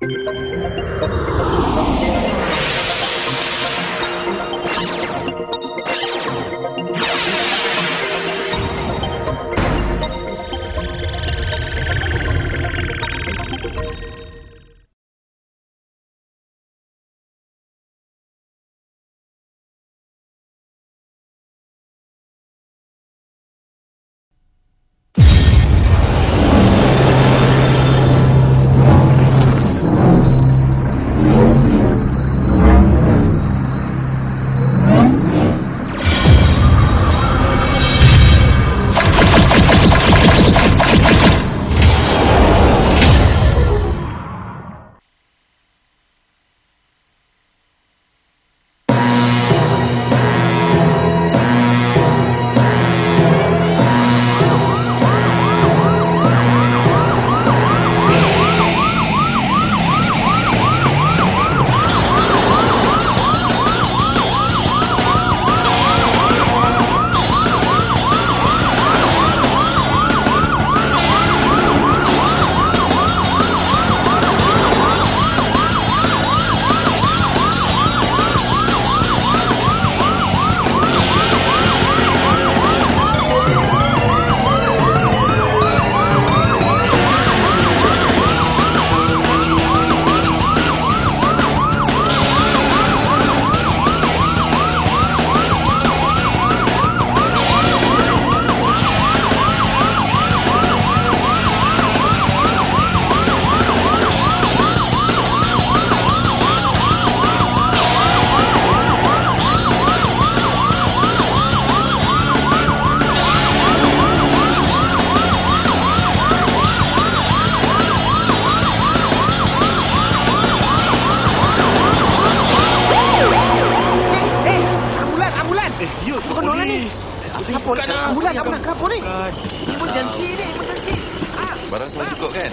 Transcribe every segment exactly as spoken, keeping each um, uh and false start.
Barang semua cukup kan?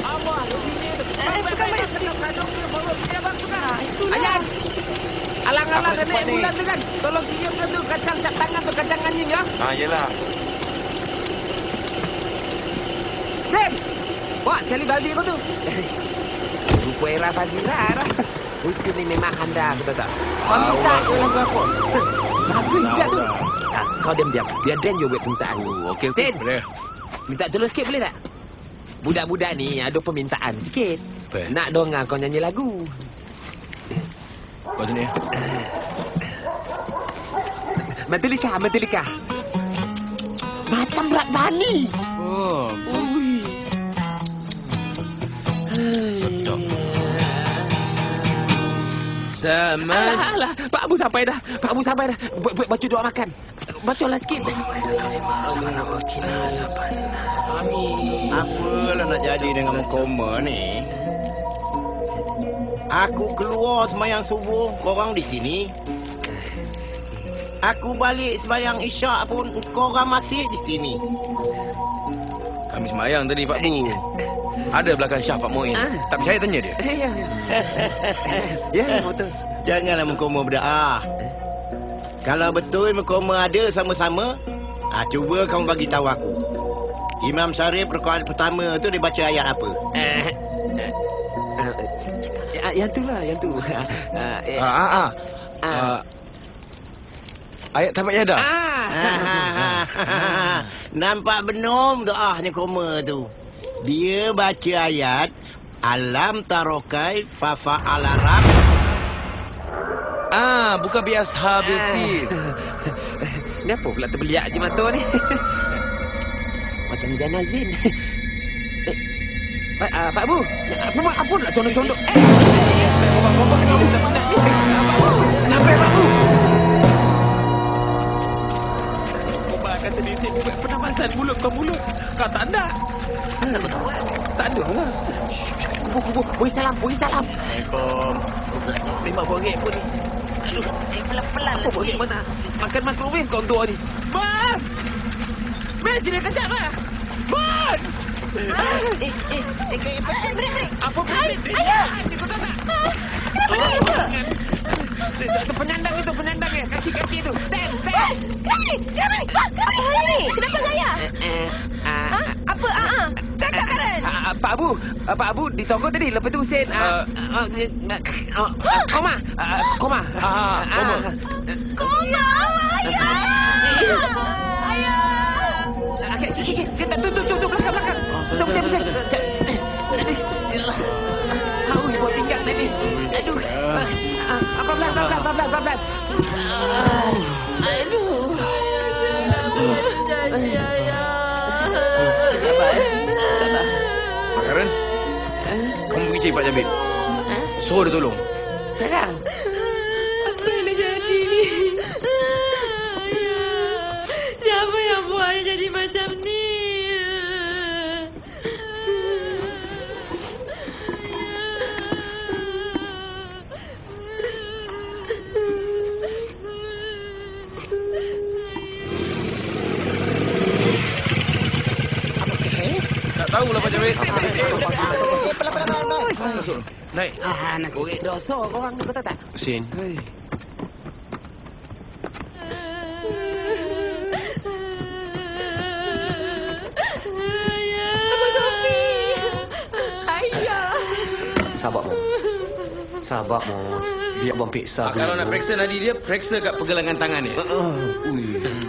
Eh, bukan main sedih. Ayan. Alang-alang dan naik bulan tu kan. Tolong kirimkan tu kacang cap tangan tu, kacang anjing ya. Ah, yelah. Sen! Bawa sekali baldi kau tu. Rupa era Fazira dah. Musim ni memang anda, betul tak? Kau minta ke lagu aku? Lagu juga tu. Ah, kau diam-diam. Biar Dan you buat permintaan. Oh, okey, okey. Sen! Boleh. Minta tolong sikit boleh tak? Budak-budak ni ada permintaan sikit. Apa? Nak dengar kau nyanyi lagu. Kau sini. Metallica, Metallica. Macam Rat Bani. Oh, Ui. sedap. Sama. Alah, alah. Pak Abu sampai dah. Pak Abu sampai dah. B- b- baca doa makan. Bacalah sikit. Apalah nak jadi dengan koma ni? Aku keluar sembahyang subuh, korang di sini. Aku balik sembahyang isyak pun, korang masih di sini. Kami semayang tadi, Pak Bu. Ada belakang Syah, Pak Muin. Ah. Tak percaya tanya dia. Eh, ya, ya. Ya, betul. Janganlah mengkoma berdoa. Kalau betul mengkoma ada sama-sama, ah, cuba kamu bagi tahu aku. Imam Syarif rakaat pertama tu dia baca ayat apa? Eh, eh, eh, yang tu lah, yang tu. Ah, eh, Ah, ah, ah. ah. Ah, ayat tamat yada. Ah. Nampak benom doahnya koma tu. Dia baca ayat Alam tarokai fa fa'ala rab. Ah, bukan bias habil fil. Kenapa pula terbeliak je mata ni? Macam Zainal Zain. Eh, Pak, uh, Pak Bu, apa apa nak condong-condong? Eh, bapak-bapak kamu dah penat ni. Pak Bu, kenapa Pak Bu? Bapak kata di sini buat pernafasan mulut ke mulut. Kau tak ada. Asal kau tak buat? Tak ada lah. Kubur-kubur, beri salam, beri salam. Assalamualaikum. Memang borek pun ni. Aduh, Eh, pelan-pelan apa borek mana? Makan makrowave kau tua ni. Ban! Ban, sini kejap lah. Ban! Eh, eh, eh, eh, break, break, break. Apa break? Ayah! Kau tak nak? Kenapa kau gitu? Itu penyandang itu, penyandang ya. Kaki-kaki itu. Stand, stand. Eh, kenapa ni? Kenapa ni? Ah, kenapa ni? Kenapa dengan ayah? Eh, Ha? Apa? Ah, ah. Cakap, Karen. Ah, uh, Pak Abu, uh, Pak Abu di toko tadi. Lepas tu Husin uh, uh, uh, uh, uh, koma, uh, koma. Ah, koma. Koma, ayah. Ayah. Okey, okey, okey. Kita tu tu tu tu belakang belakang. Jom, jom, jom. Aduh. Au, ibu pinggang tadi. Aduh. Pelan-pelan, pelan-pelan, pelan-pelan, pelan-pelan. Aduh. Sabar, sabar. Mak Karen, kamu pergi cari Pak Jabir. Suruh dia tolong. Sekarang. Apa yang dah jadi ni? Siapa yang buat ayah jadi macam ni? Tak tahulah Pak Jabir. Pelan-pelan. Masuk. Naik. Ah, nak Korek dosa korang ni, kau tahu tak? Husin. Sabar, Mon. Sabar, Mon. Biar Abang periksa Ah, kalau nak periksa nadi dia, periksa kat pergelangan tangan dia. Ui.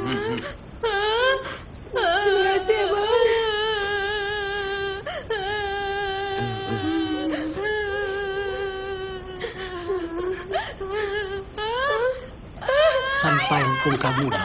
Terima kasih, Abang. Sampai hukum kamu dah.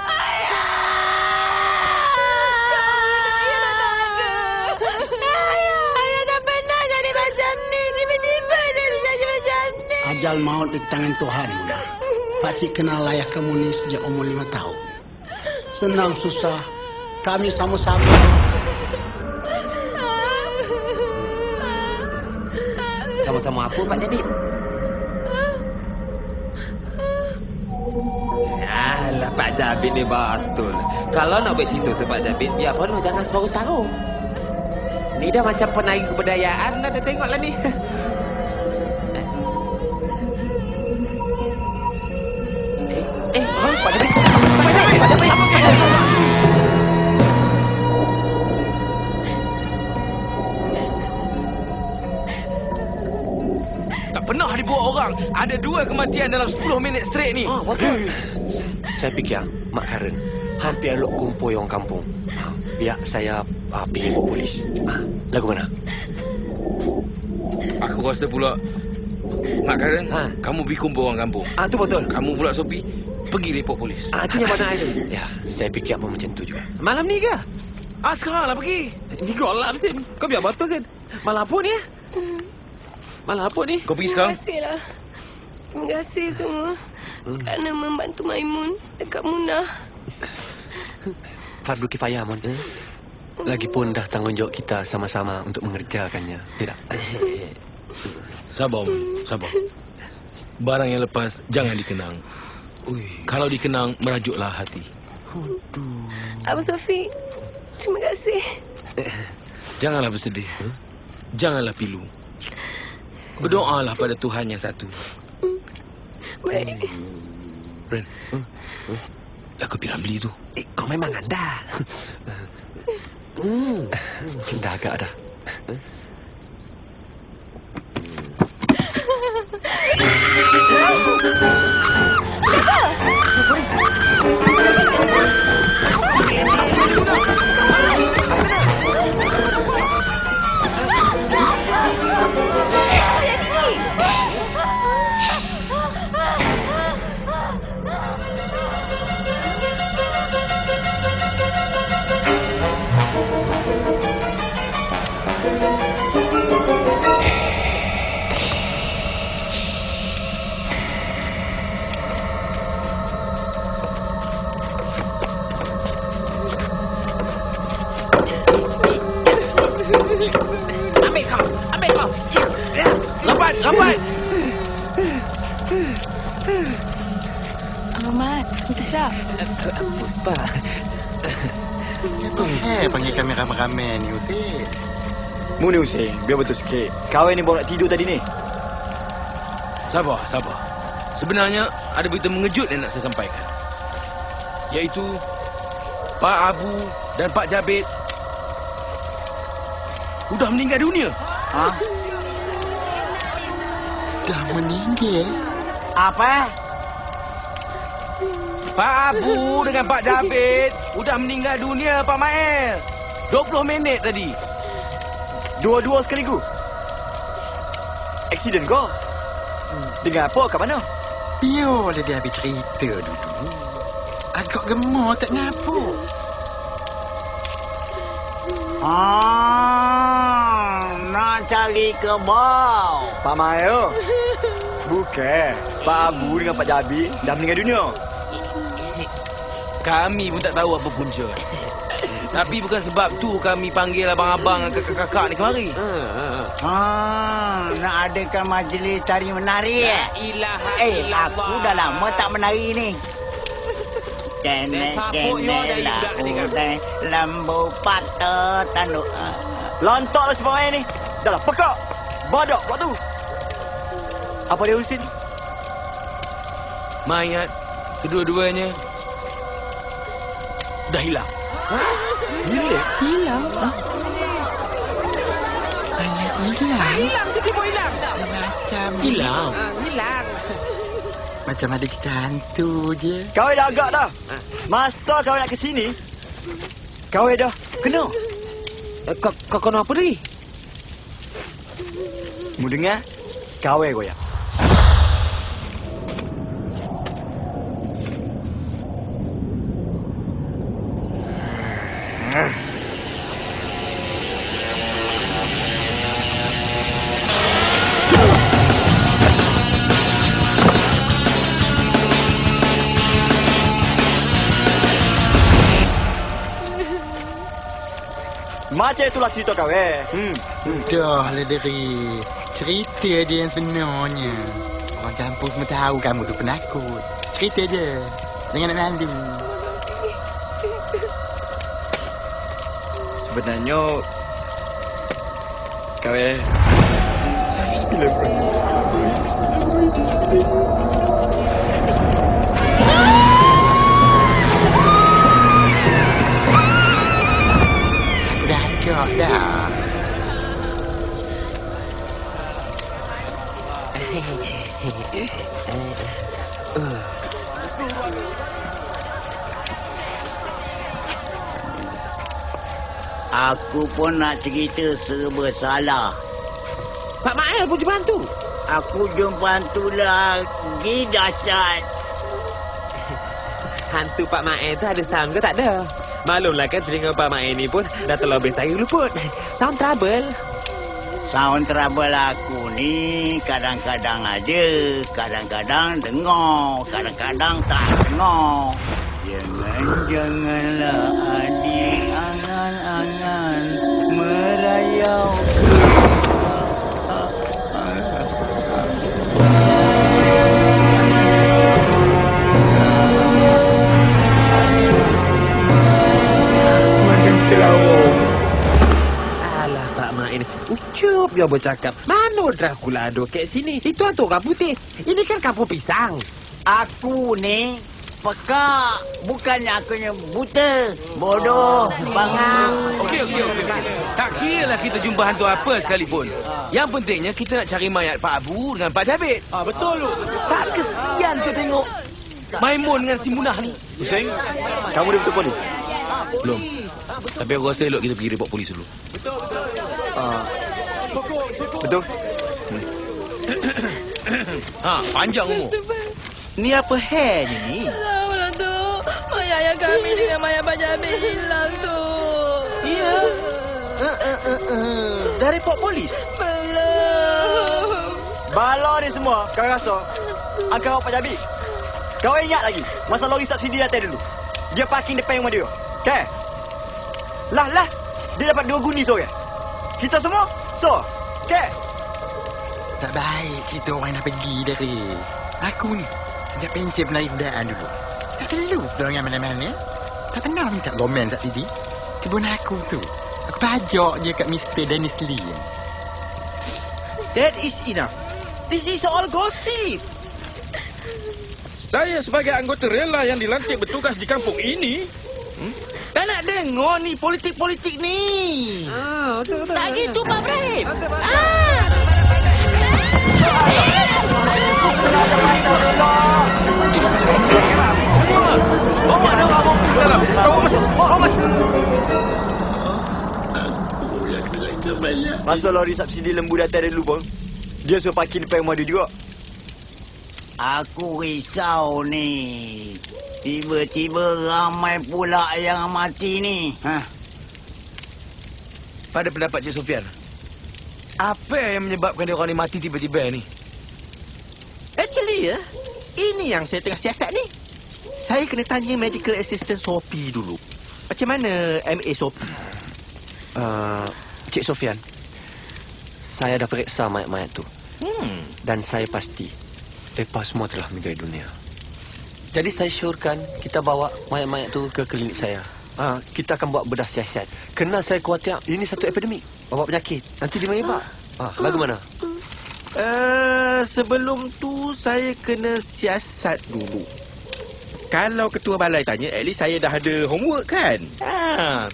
Ayah tak pernah jadi macam ni. Tiba-tiba jadi jadi macam ni. Ajal maut di tangan Tuhan, Muna. Pakcik kenal ayah kamu ni sejak umur lima tahun. Senang susah, kami sama-sama. Sama-sama apa, Pak Jabir? Alah, Pak Jabir ni betul. Kalau nak buat cerita tu, Pak Jabir, biar penuh, jangan separuh-separuh. Ni dah macam penari kebudayaan dah, dah tengoklah ni. Eh, eh, Pak Jabir. Pak Jabir, Pak Jabir, Pak Jabir. Tak pernah dibuat orang. Ada dua kematian dalam sepuluh minit straight ni. Oh, betul. Saya fikir, Mak Karen hampir elok kumpul orang kampung. Ha, biar saya uh, pergi buat polis. Ha, lagu mana? Aku rasa pula, Mak Karen, Ha. kamu pergi kumpul orang kampung. Ah, tu betul. Kamu pula Sophie, pergi report polis. Ah, tu yang mana itu? Ya, saya fikir apa macam tu juga. Malam ni ke? Ah, sekarang lah pergi. Ni golap, Sin. Kau biar betul, Sin. Malam apa ni, ya? Malam apa ni? Kau pergi Terima sekarang? kasih lah. Terima kasih semua. Kerana membantu Maimun dekat Munah. Fardu kifayah, Mon. Lagipun dah tanggungjawab kita sama-sama untuk mengerjakannya. Tidak? Sabar, Mun. Sabar. Barang yang lepas jangan dikenang. Ui. Kalau dikenang, merajuklah hati. Abang Sofi, terima kasih. Janganlah bersedih. Janganlah pilu. Berdoalah pada Tuhan yang satu. Baik. Ren, lagu Piramli tu. Eh, kau memang anda. Hmm. Dah agak dah. Ambil kau. Ambil kau. Ya. Ya. Lambat, lambat. Ahmad, kejap. Puspa. Eh, panggil kami ramai-ramai ni, Husin. Mu ni Husin, biar betul sikit. Kau ni baru nak tidur tadi ni. Sabar, sabar. Sebenarnya ada berita mengejut yang nak saya sampaikan. Iaitu Pak Abu dan Pak Jabir sudah meninggal dunia. Ha? Dah meninggal? Apa? Pak Abu dengan Pak Jabir sudah meninggal dunia, Pak Mael. dua puluh minit tadi. Dua-dua sekaligus. Aksiden kau? Dengan apa kat mana? Biarlah dia habis cerita dulu. Agak gemar tak nyapa. Ah, nak cari kebau. Pak Mael. Bukan. Pak Abu dengan Pak Jabir dah meninggal dunia. Kami pun tak tahu apa punca. Tapi bukan sebab tu kami panggil abang-abang dan kakak-kakak ni kemari. Ah, nak adakan majlis tari menari eh? Eh, aku dah lama tak menari ni. Kenek kenek lah udai lambu patah tanduk. Lantaklah si Pak Mael ni. Dah lah pekak. Badak pula tu. Apa dia urusin? Mayat kedua-duanya dah hilang. Hilang? Hilang? Ayat hilang? Hilang, tiba-tiba hilang. Macam Hilang? Ah, hilang. Macam ada kita hantu je. Kau dah agak dah. Masa kau nak ke sini, kau dah kena. Eh, Kau kau kena apa ni? Mu dengar? Kau goyang. Macam itulah cerita kau eh. Hmm. Dah lah dari. Cerita je yang sebenarnya. Orang kampung semua tahu kamu tu penakut. Cerita je. Jangan nak malu. Sebenarnya kau eh Bismillahirrahmanirrahim. Dah agak dah. Aku pun nak cerita serba salah. Pak Mael pun jumpa hantu. Aku jumpa hantu lagi dahsyat. Hantu Pak Mael tu ada sound ke tak ada? Maklumlah kan telinga Pak Mael ni pun dah terlebih tayu luput. Sound trouble. Sound trouble aku ni kadang-kadang aja, kadang-kadang dengar, kadang-kadang tak dengar. Jangan-janganlah adik angan-angan merayau. Macam kelawar. Alah Pak Mael ni. Ucup dia bercakap. Mana Dracula ada kat sini? Itu hantu orang putih. Ini kan kampung pisang. Aku ni peka, bukannya aku ni buta, bodoh, bangang. Okey, okey, okey. Tak kira lah kita jumpa hantu apa sekalipun. Yang pentingnya kita nak cari mayat Pak Abu dengan Pak Jabir. Ah betul lu. Tak kesian tu tengok Maimun dengan si Munah ni. Hussein, kamu dah betul polis? Belum. Tapi aku rasa elok kita pergi report polis dulu. Ah. Betul. Ha, panjang umur. Ni apa hair ni? Tahulah tu. Mayat ayah kami dengan mayat Pak Jabir hilang tu. Ya. Uh, uh, uh, uh. Dari report polis? Belum. Bala ni semua, kau rasa angkat Pak Jabir. Kau ingat lagi masa lori subsidi datang dulu. Dia parking depan rumah dia. Okey. Lah lah. Dia dapat dua guni seorang. Kita semua so. Okey. Tak baik cerita orang nak pergi dari. Aku ni sejak pencet menarik kendaan dulu. Tak perlu dengan mana-mana. Tak pernah minta gomen tak sidi. Kebun aku tu. Aku pajak je kat Mister Dennis Lee. That is enough. This is all gossip. Saya sebagai anggota rela yang dilantik bertugas di kampung ini, hmm, Tak nak dengar ni politik-politik ni. Ah, betul betul. Tak gitu Pak Ibrahim. Betul, betul. Ah. Bawa dia orang bawa ke dalam. Bawa masuk. Bawa masuk. Masa lori subsidi lembu datang dari dulu, bang. Dia suruh parking depan rumah dia juga. Aku risau ni. Tiba-tiba ramai pula yang mati ni. Ha? Pada pendapat Cik Sofian, apa yang menyebabkan dia orang ni mati tiba-tiba ni? Actually ya, ini yang saya tengah siasat ni. Saya kena tanya medical assistant Sophie dulu. Macam mana M A Sophie? Uh, Cik Sofian, saya dah periksa mayat-mayat tu. Hmm. Dan saya pasti mereka semua telah meninggal dunia. Jadi saya syorkan kita bawa mayat-mayat tu ke klinik saya. Ah, kita akan buat bedah siasat. Kerana saya khawatir ini satu epidemik, bawa penyakit. Nanti dia menyebar. Ah, lagu mana? Uh, sebelum tu saya kena siasat dulu. Kalau ketua balai tanya, at least saya dah ada homework kan? Ha.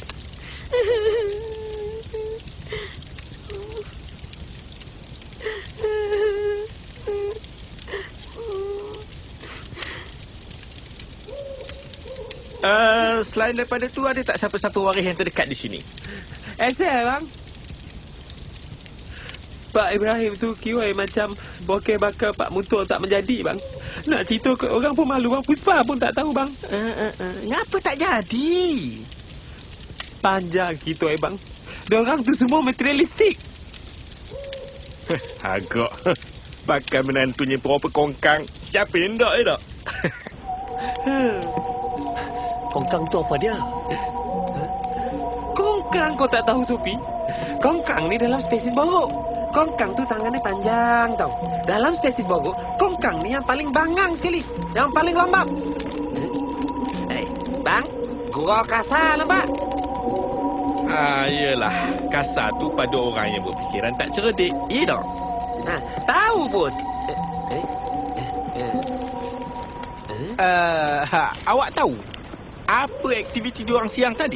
Uh, selain daripada tu, ada tak siapa-siapa waris yang terdekat di sini? Asal bang? Pak Ibrahim tu kira macam bokeh bakal Pak Muto tak menjadi bang. Nak cerita ke orang pun malu bang. Puspa pun tak tahu bang. Uh, uh, uh. Ngapa tak jadi? Panjang kita eh bang. Diorang tu semua materialistik. Agak. Bakal menantunya berapa kongkang. Siapa yang tak eh tak? Kongkang tu apa dia? Kongkang kau tak tahu Sophie? Kongkang ni dalam spesies borok. Kongkang tu tangannya panjang tau. Dalam spesies borok, kongkang ni yang paling bangang sekali. Yang paling lembab. Eh, bang, gua kasar lambat. Ah, yelah. Kasar tu pada orang yang berfikiran tak cerdik. Ya tak? Ha, tahu pun. Eh, eh, eh, eh. Uh, ha, awak tahu apa aktiviti diorang siang tadi?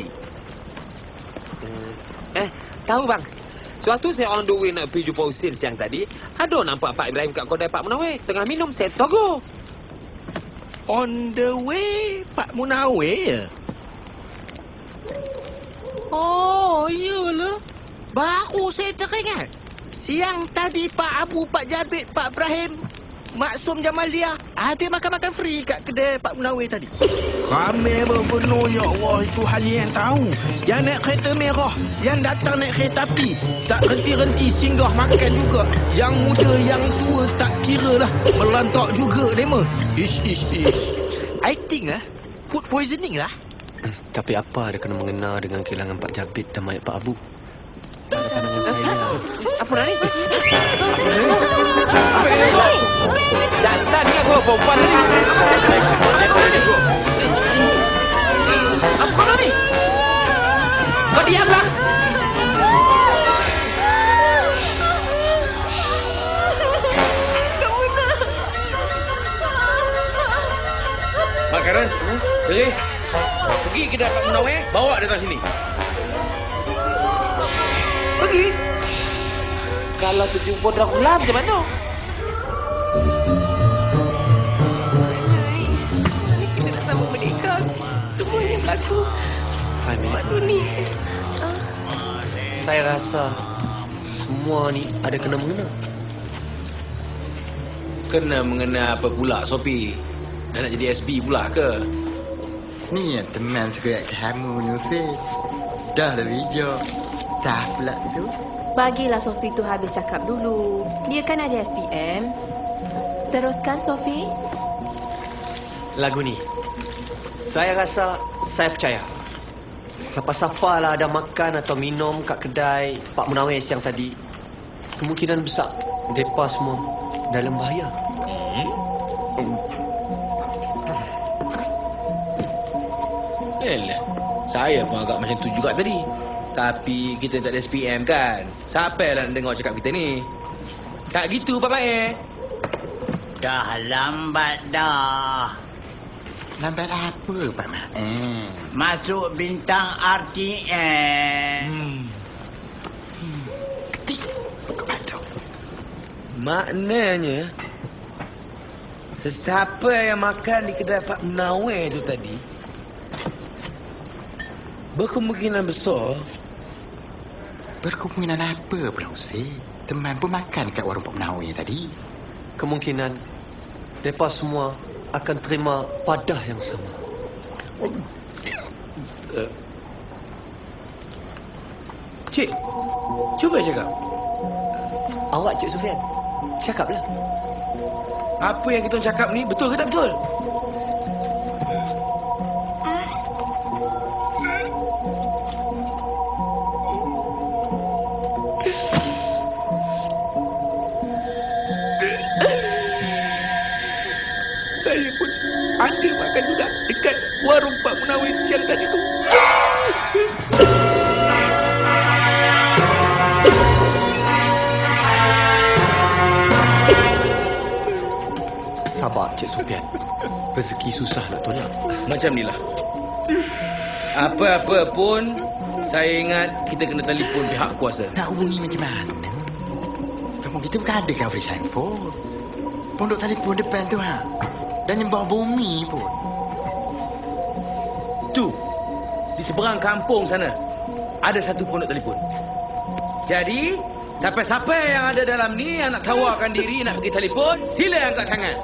Eh, tahu bang. Suatu saya on the way nak pergi jumpa Husin siang tadi, ada nampak Pak Ibrahim kat kedai Pak Munawir tengah minum set togo. On the way Pak Munawir ya? Oh, iyalah. Baru saya teringat. Siang tadi Pak Abu, Pak Jabir, Pak Ibrahim, Maksum Jamalia ada makan-makan free kat kedai Pak Munawir tadi. Ramai berpenuh, ya Allah. Itu hanya yang tahu. Yang naik kereta merah, yang datang naik kereta api, tak renti-renti singgah makan juga. Yang muda, yang tua tak kira lah. Melantak juga dema. Ish, ish, ish. I think lah, food poisoning lah. Hmm, tapi apa ada kena mengena dengan kehilangan Pak Jabit dan mayat Pak Abu? Pada pandangan saya. Apa dah ni? Apa yang kau? Jantan ni aku perempuan tadi. Apa kau ni? Kau diam lah. Mak Karen, Deri, pergi kedai Pak Munawir, bawa datang sini. Pergi? Kalau terjumpa Dracula macam mana? Kita nak sambung merdeka. Semuanya berlaku. Fahmi, Waktu ni. saya rasa semua ni ada kena mengena. Kena mengena apa pula, Sophie? Dah nak jadi S B pula ke? Ni yang teman sekoyak kamu, Nusir. Dah lah hijau. Dah pula tu. Bagilah Sophie tu habis cakap dulu. Dia kan ada S P M. Teruskan, Sophie. Lagu ni, saya rasa saya percaya. Siapa-siapa lah ada makan atau minum kat kedai Pak Munawir siang tadi, kemungkinan besar mereka semua dalam bahaya. Hmm? Elah, saya pun agak macam tu juga tadi. Tapi kita tak ada S P M kan? Siapa lah nak dengar cakap kita ni? Tak gitu, Pak Mae. Dah lambat dah. Lambat apa, Pak Mak? Eh. Masuk bintang R T M. Hmm. Hmm. Ketik. Kau badau. Maknanya sesiapa yang makan di kedai Pak Munawir tu tadi berkemungkinan besar. Berkemungkinan apa pula, Hussein? Teman pun makan kat warung Pak Munawir tadi. Kemungkinan mereka semua akan terima padah yang sama. Uh, Cik, cuba cakap. Awak, Cik Sufian, cakaplah. Apa yang kita cakap ni betul ke tak betul? Saya pun ada makan juga dekat warung Pak Munawir siang tadi tu. Sabar, Cik Sufian. Rezeki susah nak tolak. Macam ni lah. Apa-apa pun, saya ingat kita kena telefon pihak kuasa. Nak hubungi macam mana? Kampung kita bukan ada coverage handphone. Pondok telefon depan tu, ha? Dan nyembah bumi pun. Tu, di seberang kampung sana, ada satu pondok telefon. Jadi, siapa-siapa yang ada dalam ni yang nak tawarkan diri nak pergi telefon, sila angkat tangan.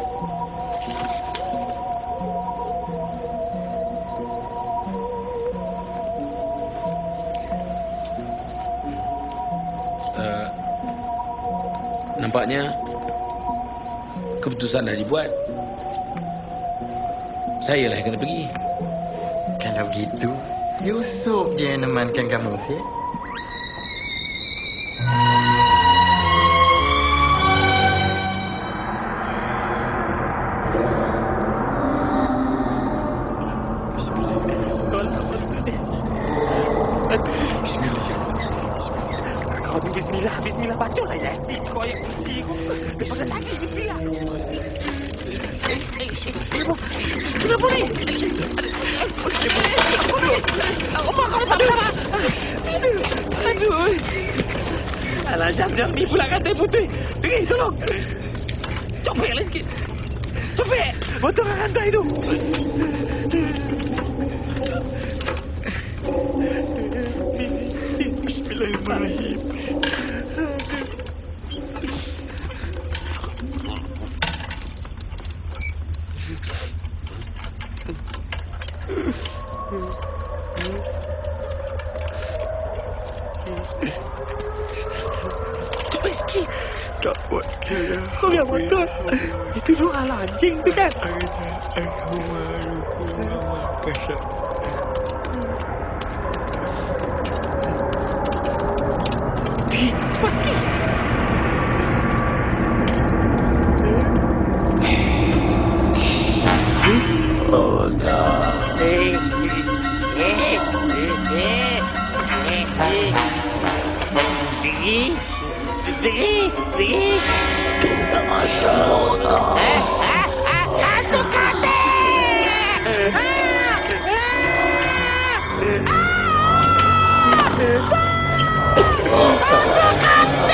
Uh, nampaknya keputusan dah dibuat. Saya lah yang kena pergi. Kalau begitu, Yusuf je yang nemankan kamu, Syed. Bismillah, bismillah. Bacalah Yasin. Kau yang kursi aku. Daripada tadi, bismillah. Kenapa? Kenapa ni? Omar, kau lepas kenapa? Aduh. Aduh. Alah, jam-jam ni pula rantai putih. Dengar, tolong. Copeklah sikit. Copek. Potongkan rantai tu. Bismillahirrahmanirrahim. Cepat sikit. Tak buat kira. Kau yang motor. Itu doa lah anjing tu kan. Cepat sikit. Oh tak. Eh, eh, eh, eh, eh. Digi, digi, digi. Kita masuk. Eh, ah, ah, hantu kate. Ah, ah, hantu kate.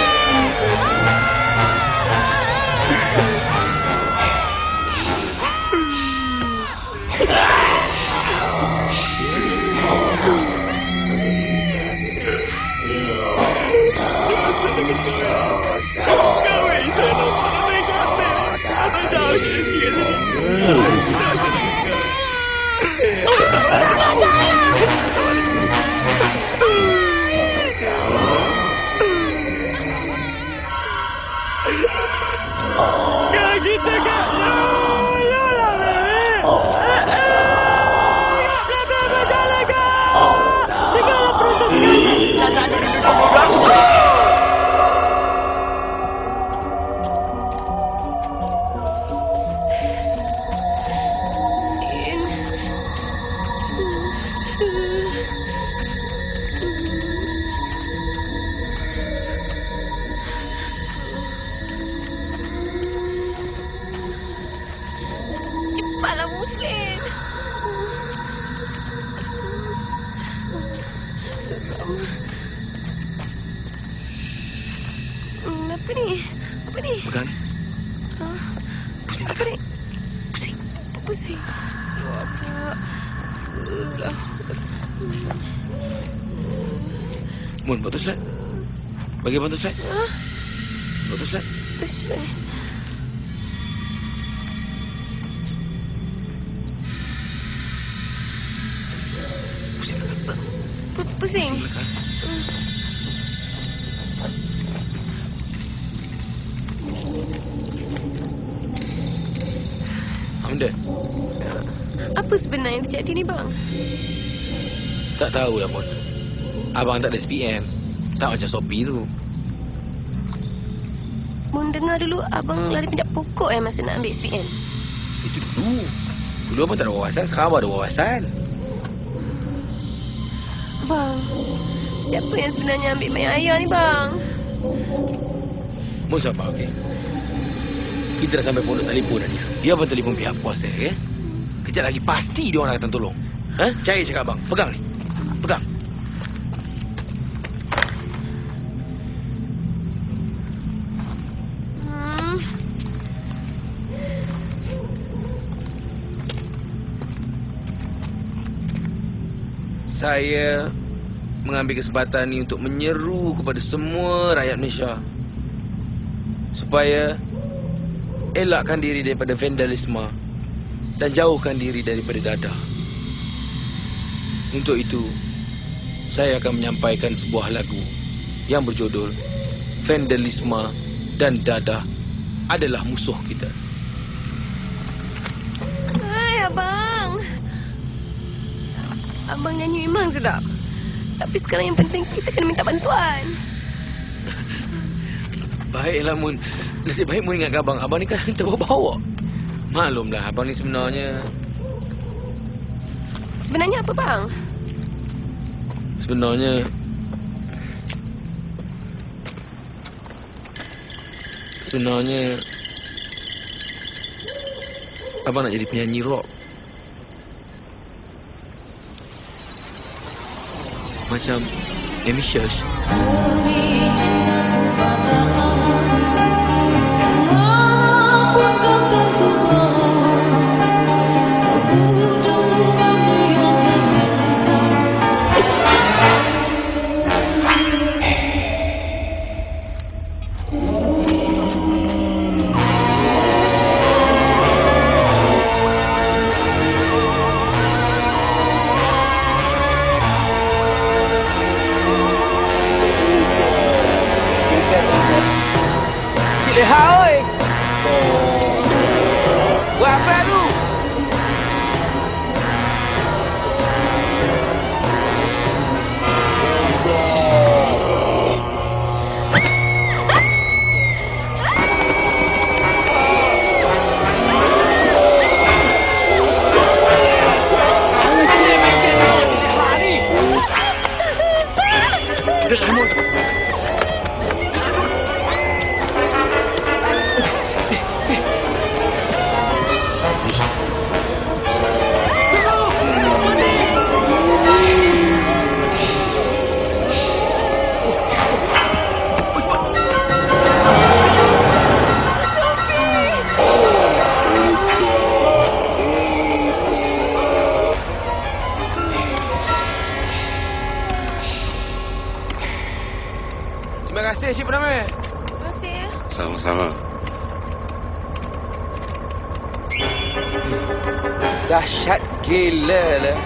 Cepatlah, Musin. Pusing Apa ni? Pusing. Pusing. Apa? Alah. Mun, bantu slide. Bagi bantu slide. Hah? Bantu slide. Terus. Pusing lah. P- Pusing. Pusing lah. Hamda, Apa sebenarnya yang terjadi ni, bang? tak tahulah, Mun. Abang tak ada S P M. Tak macam Sophie tu. Mun dengar dulu abang lari penjat pokok eh masa nak ambil S P M. Itu dulu. Dulu abang tak ada wawasan, sekarang abang ada wawasan. Bang, siapa yang sebenarnya ambil mayat ayah ni, bang? Mun sabar, okey? Kita dah sampai pondok telefon dah dia. Dia pun telefon pihak kuasa, okey? Kejap lagi pasti dia orang akan tolong. Ha? Percaya cakap abang. Pegang ni. Pegang. Hmm. Saya mengambil kesempatan ini untuk menyeru kepada semua rakyat Malaysia supaya elakkan diri daripada vandalisme dan jauhkan diri daripada dadah. Untuk itu, saya akan menyampaikan sebuah lagu yang berjudul Vandalisme dan Dadah adalah musuh kita. Hai, abang. Abang nyanyi memang sedap. Tapi sekarang yang penting kita kena minta bantuan. Baiklah, Mun. Nasib baik Mun ingat abang. Abang ni kan terbawa-bawa. Maklumlah, abang ni sebenarnya... Sebenarnya apa, bang? Sebenarnya... Sebenarnya... Abang nak jadi penyanyi rock. Macam Amy Shush. Leha, oi. Buat apa tu? Ramon. Terima kasih, Cik Purnama. Terima kasih ya. Sama-sama. Dahsyat gila lah.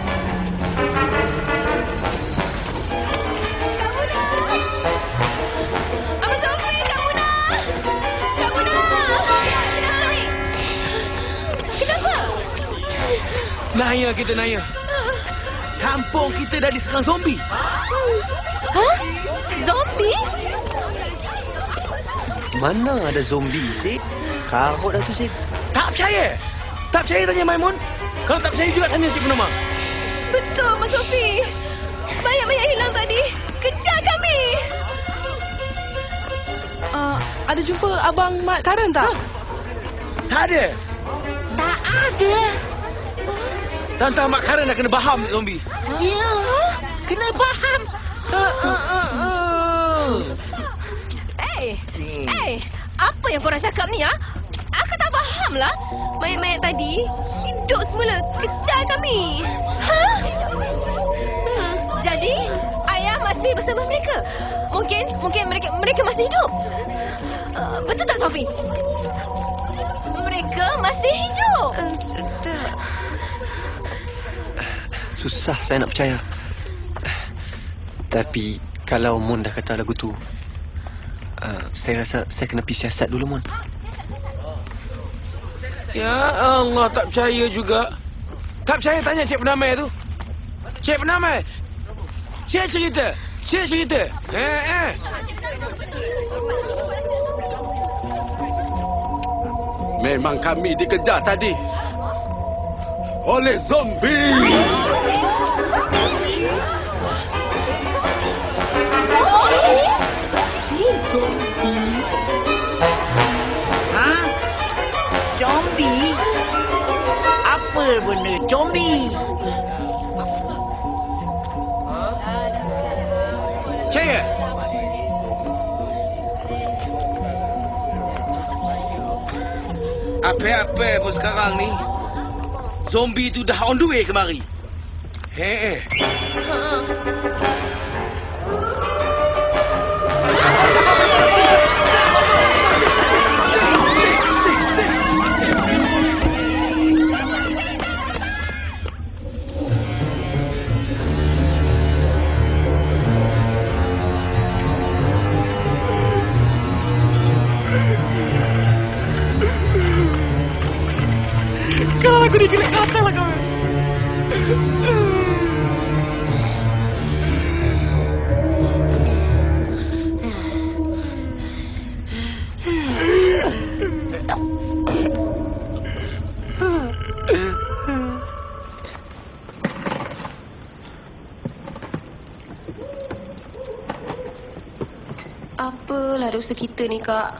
Abang Sofi, Kak Muna! Kak Muna! Kenapa ni? Kenapa? Naya kita, Naya. Kampung kita dah diserang zombie. Hah? Zombie? Mana ada zombie, Sid? Karut dah tu, Sid. Tak percaya? Tak percaya tanya Maimun? Kalau tak percaya juga tanya Cik Purnama. Betul, Mas Sofi. Banyak-banyak hilang tadi. Kejar kami. Uh, ada jumpa Abang Mat Karen tak? Huh? Tak ada. Tak ada. Tante Mak Karen dah kena baham zombie. Ya, kena faham. Uh, uh, uh, uh. Eh, eh, apa yang korang cakap ni, ha? Aku Diamlah. Mayat-mayat tadi hidup semula. Kejar kami. Ha? Hmm. Jadi, ayah masih bersama mereka? Mungkin mungkin mereka mereka masih hidup. Uh, betul tak, Sophie? Mereka masih hidup. Uh, tak. Susah saya nak percaya. Tapi kalau Mon dah kata lagu tu, uh, saya rasa saya kena pergi siasat dulu, Mon. Ya Allah, tak percaya juga. Tak percaya tanya Cik Penamai tu. Cik Penamai. Cik cerita. Cik cerita. Eh, eh. Memang kami dikejar tadi oleh zombie. Ha? Zombie? Apa benda zombie? Cik. Apa-apa pun sekarang ni, zombie tu dah on the way kemari. Hei. Kalau aku dikira kata lah kau. Apalah dosa kita ni, Kak?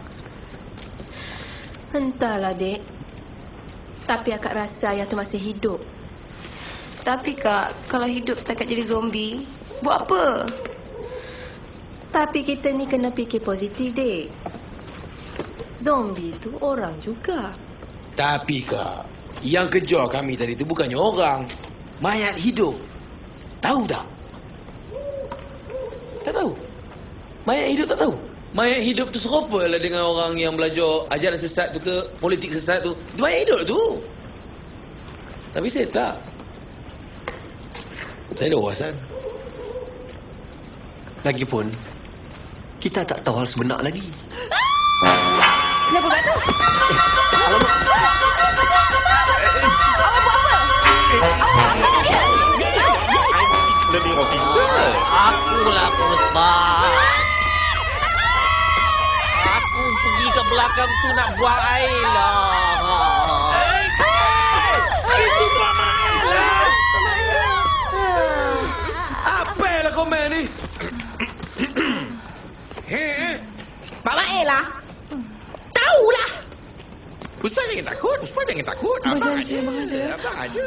Entahlah, Dek. Tapi akak rasa ayah tu masih hidup. Tapi, Kak, kalau hidup setakat jadi zombie, buat apa? Tapi kita ni kena fikir positif, Dek. Zombie tu orang juga. Tapi, Kak, yang kejar kami tadi tu bukannya orang. Mayat hidup. Tahu tak? Tak tahu? Mayat hidup tak tahu? Mayat hidup tu serupa lah dengan orang yang belajar ajaran sesat tu ke, politik sesat tu. Dia mayat hidup tu. Tapi saya tak. Saya dah wawasan. Lagipun, kita tak tahu hal sebenar lagi. Kenapa kat tu? Alamak. Awak buat apa? Awak apa kat dia? Learning officer. Akulah Ustaz. Aku pergi ke belakang tu nak buang air lah. Itu Mama Ella. Apa lah komen ni? Hei, Pak Mail lah. Tahulah. Ustaz jangan takut. Ustaz jangan takut. Abang janji, abang aja. Abang aja.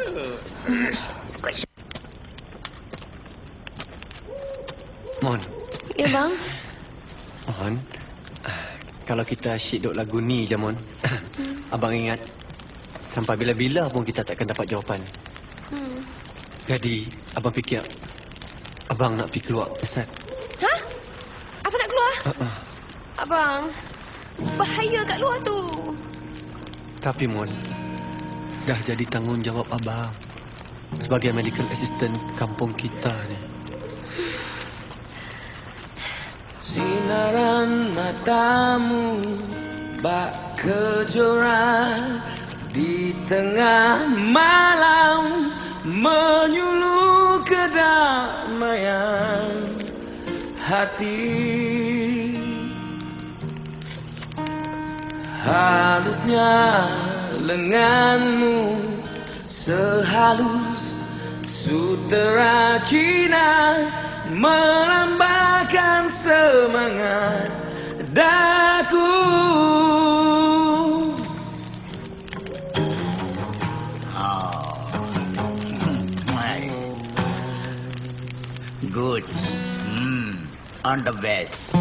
Mon. Ya, bang. Mon. Kalau kita asyik duk lagu ni je, Mon. Hmm. Abang ingat, sampai bila-bila pun kita takkan dapat jawapan. Hmm. Jadi, abang fikir, abang nak pergi keluar, Ustaz. Ha? Apa nak keluar? Uh-uh. Abang, bahaya kat luar tu. Tapi, Mon, dah jadi tanggungjawab abang sebagai medical assistant kampung kita ni. Sinaran matamu bak kejora di tengah malam menyuluh kedamaian hati. Halusnya lenganmu sehalus sutera Cina melambangkan semangat daku. Oh. Good. Hmm. On the best.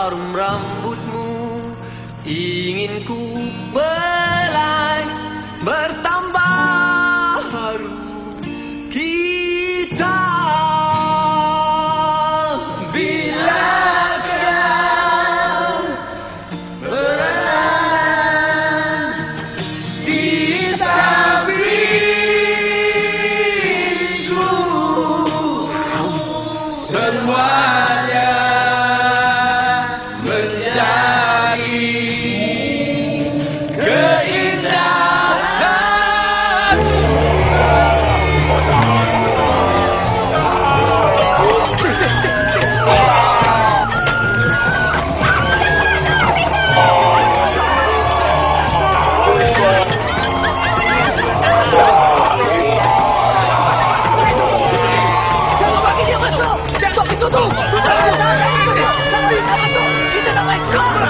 harum rambutmu, ingin ku belai bertambah harum kita. Bila kau berada di sampingku, semuanya menjadi keindahan. Jangan bagi dia masuk. Tutup pintu tu. Tutup pintu. Tak bisa masuk. Kita nak main keluar.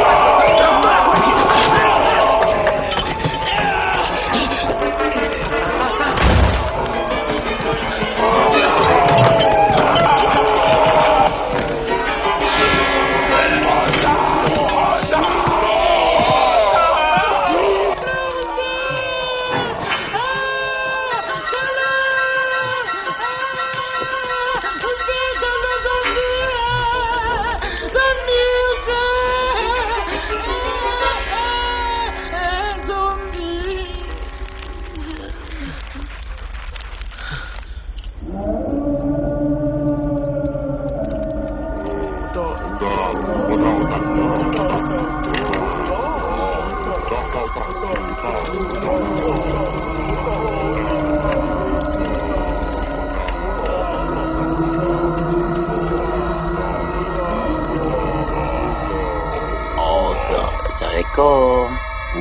Assalamualaikum.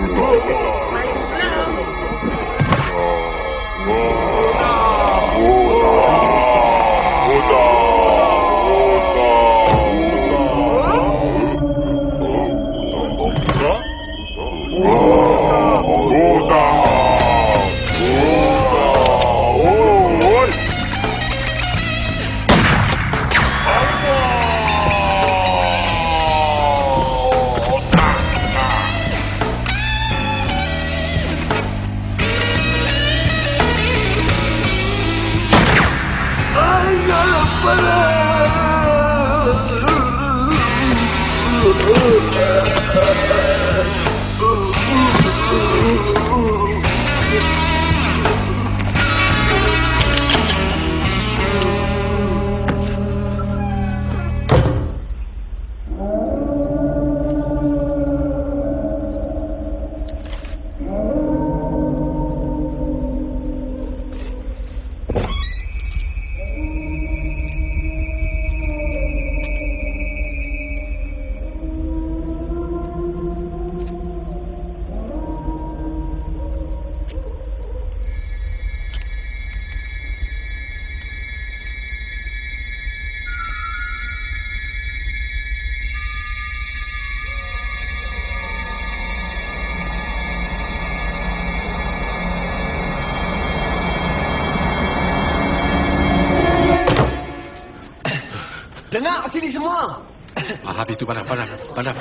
Dengar sini semua. Ah, habis tu padam, padam, padam.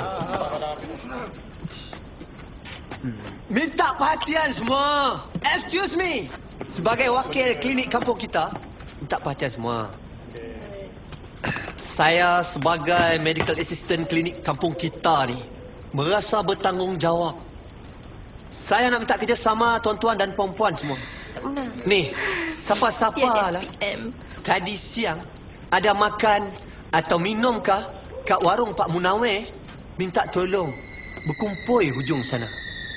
Minta perhatian semua. Excuse me. Sebagai wakil klinik kampung kita, minta perhatian semua. Saya sebagai medical assistant klinik kampung kita ni merasa bertanggungjawab. Saya nak minta kerjasama tuan-tuan dan puan-puan semua. Ni, siapa-siapa lah tadi siang ada makan atau minum kah kat warung Pak Munawir, minta tolong berkumpul hujung sana.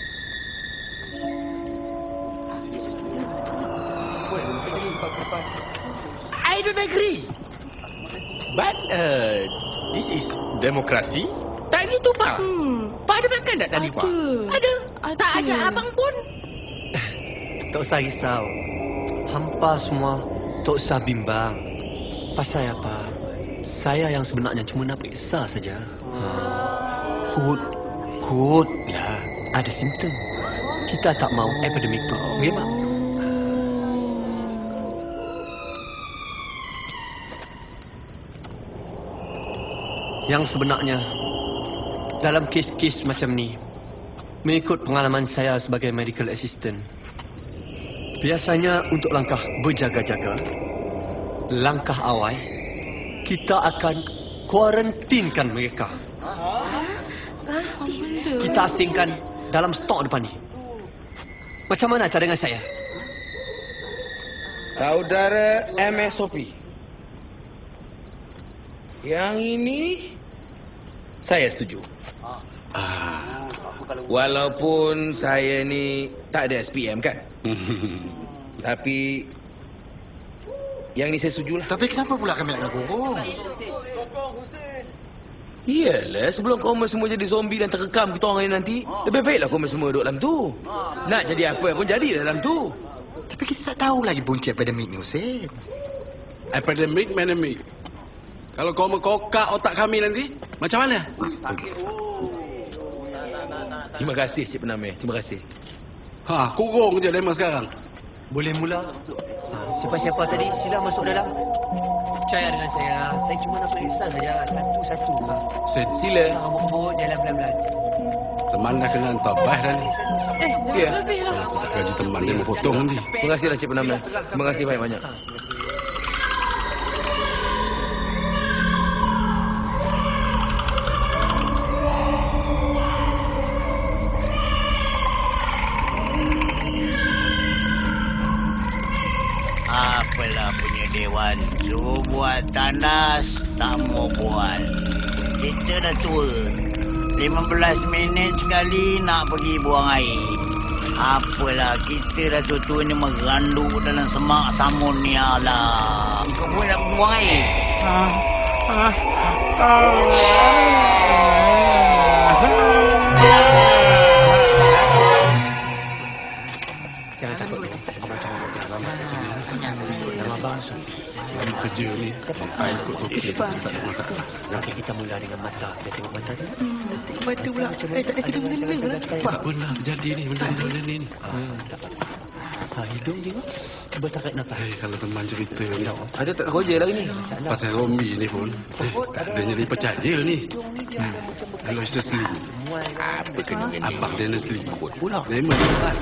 I don't agree. But uh, this is demokrasi. Tak gitu, Pak. Hmm. Pak ada makan tak tadi, Pak? Ada. Ada. Tak ajak abang pun. Tak usah risau. Hampa semua tak usah bimbang. Pasal apa? Saya yang sebenarnya cuma nak periksa saja. Ha. Kut, kut lah. Ada simptom. Kita tak mau epidemik tu merebak. Yang sebenarnya dalam kes-kes macam ni, mengikut pengalaman saya sebagai medical assistant, biasanya untuk langkah berjaga-jaga, langkah awal, kita akan kuarantinkan mereka. Kita asingkan dalam stok depan ni. Macam mana cara dengan saya? Saudara M S O P. Yang ini saya setuju. Ah. Walaupun saya ni tak ada S P M kan. Tapi yang ni saya setujulah. Tapi kenapa pula kami nak kurung? Iyalah, sebelum korang semua jadi zombie dan terkekam kita orang ni nanti, lebih baiklah korang semua duduk dalam tu. Nak jadi apa pun jadi dalam tu. Tapi kita tak tahu lagi punca epidemik ni, Hussein. Epidemik, menemik. Kalau kau mengkokak otak kami nanti, macam mana? Terima kasih, Cik Penameh. Terima kasih. Ha, kurung je demo sekarang. Boleh mula. Ha, siapa-siapa tadi sila masuk dalam. Percaya dengan saya. Saya cuma nak periksa saja satu-satu. Ha. Sen. Sila. Rambut jalan pelan-pelan. Teman dah kena hantar bah dah ni. Eh, Ya. lebih lah. Kalau tak gaji teman dia mau potong nanti. Terima kasihlah, Cik Penameh. Terima kasih banyak-banyak. Apalah punya dewan tu buat tandas, tak mau buat. Kita dah tua. lima belas minit sekali nak pergi buang air. Apalah, kita dah tua-tua ni meranduk dalam semak samun ni lah. Kau pun nak buang air? Ha? Ha? Jangan takut. Nama abang Kamu kerja ni, air ikut topik tak ada masalah. Okey, kita mula dengan mata. Kita tengok mata tu. Tengok mata pula. Eh, tak ada kena mengena lah. Tak pernah terjadi ni, benda-benda ni. ni. Ha, hidung tengok. Cuba tarik nafas. Eh, kalau teman cerita ni, Ada tak kerja lagi ni? pasal Romi ni pun, eh, tak ada jadi percaya ni. Hmm. Kalau isteri selingkuh, Apa kena dengan ni? abang dia nak selingkuh pula. Memang dia kan.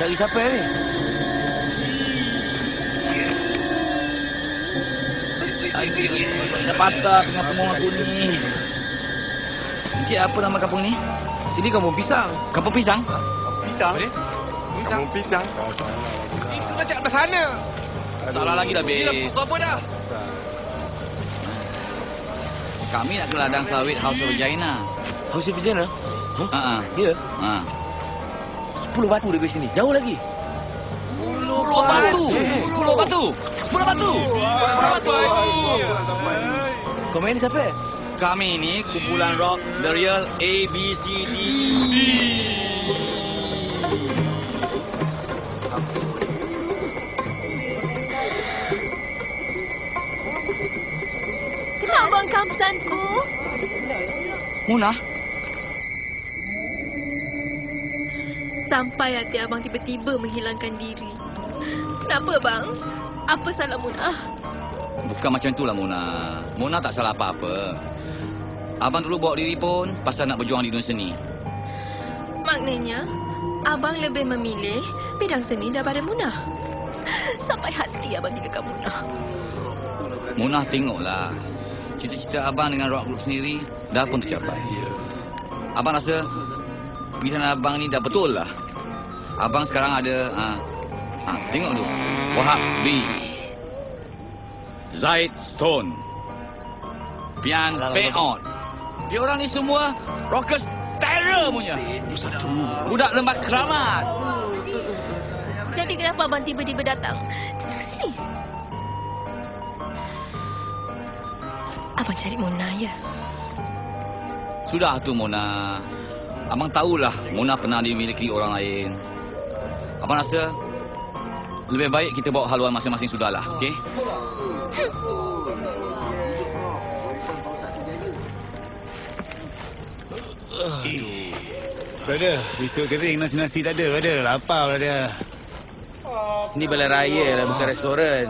Cari siapa ni? Dah patah tengah pemong aku ni. Encik, apa nama kampung ni? Sini kampung pisang. Kampung pisang? Pisang? Kampung pisang. Itu dah cakap sana. Salah lagi dah, Beb. Gila, apa dah? Kami nak ke ladang sawit House of Vagina. House of Vagina? Huh? Ha. Ya. Ha. Sepuluh batu dari sini. Jauh lagi. Sepuluh batu. Sepuluh batu. Sepuluh batu. Sepuluh batu. Kau main ni siapa? Kami ni kumpulan rock The Real A B C D E. Kenapa Abang Kamsanku? Munah? Sampai hati Abang tiba-tiba menghilangkan diri. Kenapa, Bang? Apa salah Munah? Bukan macam itulah Munah. Munah tak salah apa-apa. Abang dulu bawa diri pun pasal nak berjuang di dunia seni. Maknanya, Abang lebih memilih bidang seni daripada Munah. Sampai hati Abang tinggalkan Munah. Munah, tengoklah. Cita-cita Abang dengan rock group sendiri dah pun tercapai. Abang rasa pilihan Abang ni dah betul lah. Abang sekarang ada... Ha, ha, tengok tu. Wahab B. Zaid Stone. Pian Peon. Dia orang ni semua rockers terror punya. Budak lembak keramat. Jadi kenapa Abang tiba-tiba datang ke sini? Abang cari Mona, ya? Sudah tu Mona. Abang tahulah Mona pernah dimiliki orang lain. Abang rasa lebih baik kita bawa haluan masing-masing sudahlah, okey? Brother, risau kering, nasi-nasi tak ada, brother. Lapar, brother. Ni balai raya lah, bukan restoran.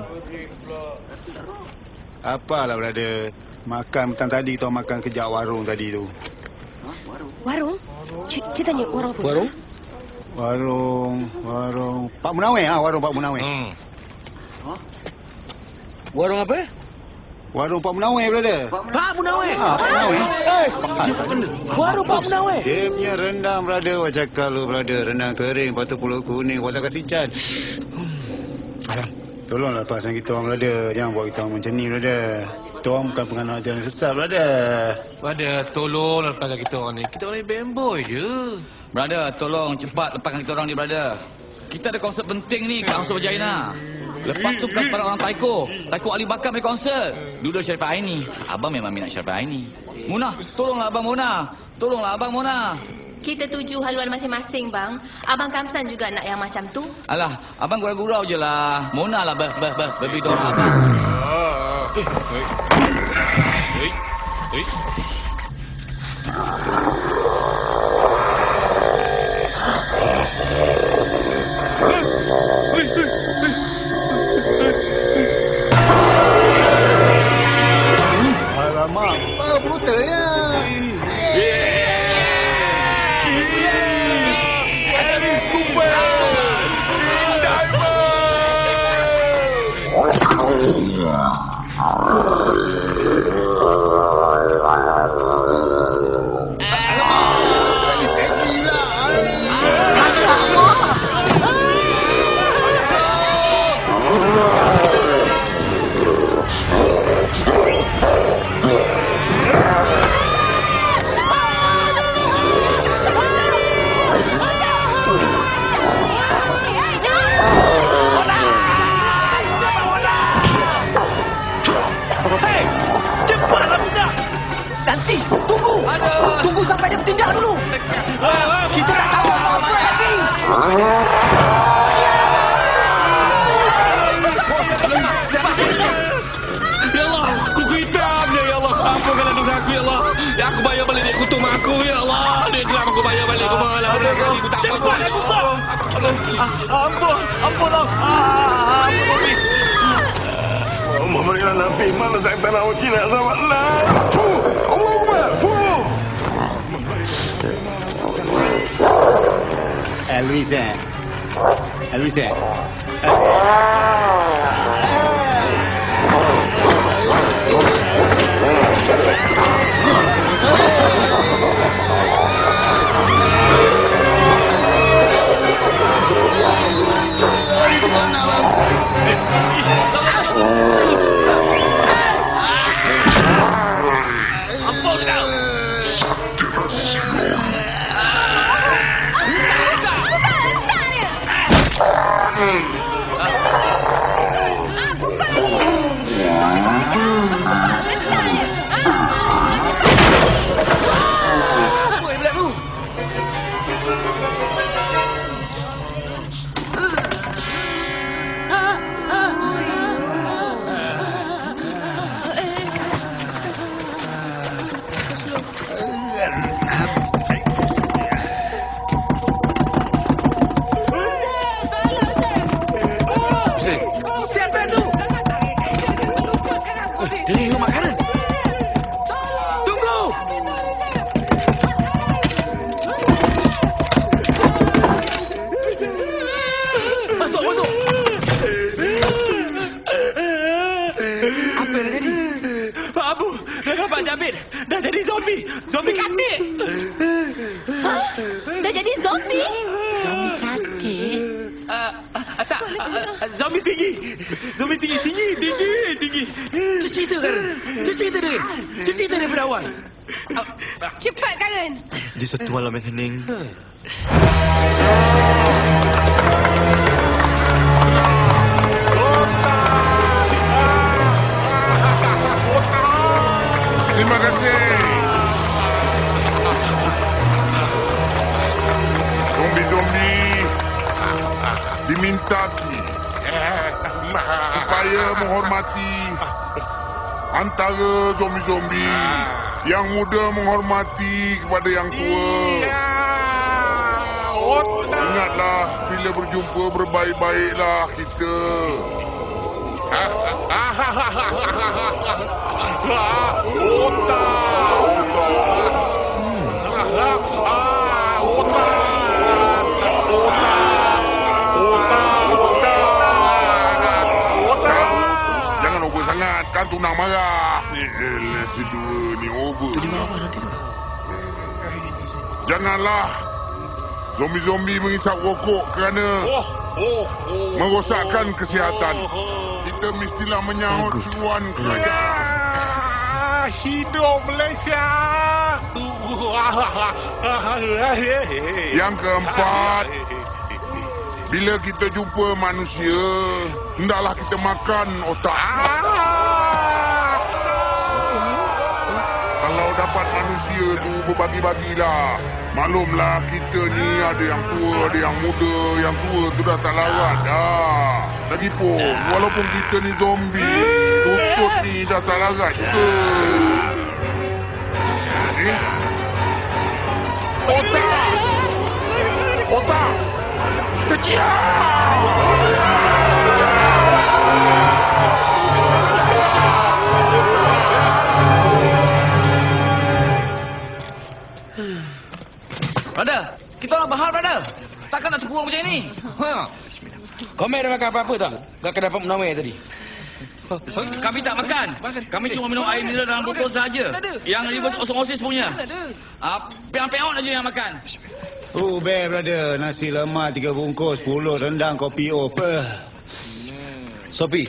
Apalah, brother. Makan petang tadi tu, makan kejap warung tadi tu. Warung? Cik, cik tanya warung apa? Warung? Warung, warung... Pak Munawir lah, warung Pak Munawir. Hmm. Warung apa? Warung Pak Munawir, brother. Pak Munawir? Ha, Pak Munawir. Eh, dia tak kena. Warung Pak Munawir? Dia punya rendang, brother. Wah cakap lu, brother. Rendang kering, lepas tu pulut kuning, watak kasih can. Alam, tolonglah lepaskan kita orang, brother. Jangan buat kita orang macam ni, brother. Kita orang bukan penganak jalan sesat, brother. Brother, tolong lepaskan kita orang ni. Kita orang ni bemboy je. Brother, tolong cepat lepaskan kita orang ni, brother. Kita ada konsert penting ni kat House of Vagina. Lepas tu bukan sebarang orang taiko. Taiko Ali Bakar punya konsert. Duduk Syarifah Aini. Abang memang minat Syarifah Aini. Munah, tolonglah Abang Munah. Tolonglah Abang Munah. Kita tuju haluan masing-masing, Bang. Abang Kamsan juga nak yang macam tu. Alah, Abang gurau-gurau je lah. Munah lah ber, ber, ber, berbidor Abang. Eh, eh, eh, eh. Alamak, apa brutalnya? Alice Cooper! Nanti, tunggu. Aduh. Tunggu sampai dia bertindak dulu. Kita tak tahu apa lagi. Ya Allah, kuku hitam dia, ya Allah. Ampunkanlah dosa aku, ya Allah. Ya, aku bayar balik dia kutuk mak aku, ya Allah. Dia geram aku bayar balik. Aku malah orang kali aku tak apa. Cepat, dia buka. Ampun, ampun, ampun. Ampun, Memberikan Nabi mana saya tak nak wakil nak sama Allah. Fuh, Allah Akbar. Fuh. Elvis eh. Habis eh? Siapa tu? Dari rumah makanan. Tunggu! Masuk, masuk! Apa yang jadi? Pak Abu, dengan Pak Jabir dah jadi zombie. Zombie katik. Hah? Dah jadi zombie? Zombie katik? Uh, uh, tak, uh, uh, zombie tinggi. Zombie tinggi, tinggi, tinggi, tinggi. Cuci cerita, Karen. Cuci cerita dia. Cuci cerita dia pada awal. Uh, Cepat, Karen. Di satu malam yang hening. Terima kasih. Zombie-zombie dimintaki supaya menghormati antara zombie-zombie. Yang muda menghormati kepada yang tua. Ingatlah, bila berjumpa berbaik-baiklah kita. Jangan over sangat, kan tunang marah. Ni elah si dua ni over. Tu di bawah nanti tu. Janganlah zombie-zombie mengisap rokok kerana merosakkan kesihatan. Kita mestilah menyahut seruan kerajaan. Hidup Malaysia. Yang keempat, bila kita jumpa manusia, hendaklah kita makan otak. Kalau dapat manusia tu berbagi-bagilah. Maklumlah kita ni ada yang tua, ada yang muda. Yang tua tu dah tak larat dah. Lagipun, walaupun kita ni zombie, tutut ni dah tak larat juga. Eh? Otak! Otak! Keciam! Brother, kita orang bahar, brother. Takkan nak sepuluh macam ini. Ha. Kau dah makan apa-apa tak? Gak kedai Pak Munawir tadi. So, kami tak makan. Kami cuma minum air mineral dalam botol saja. Yang reverse osmosis punya. Ah, peang-peang aja yang makan. Oh, bear, brother. Nasi lemak tiga bungkus, pulut, rendang, kopi apa. Sopi.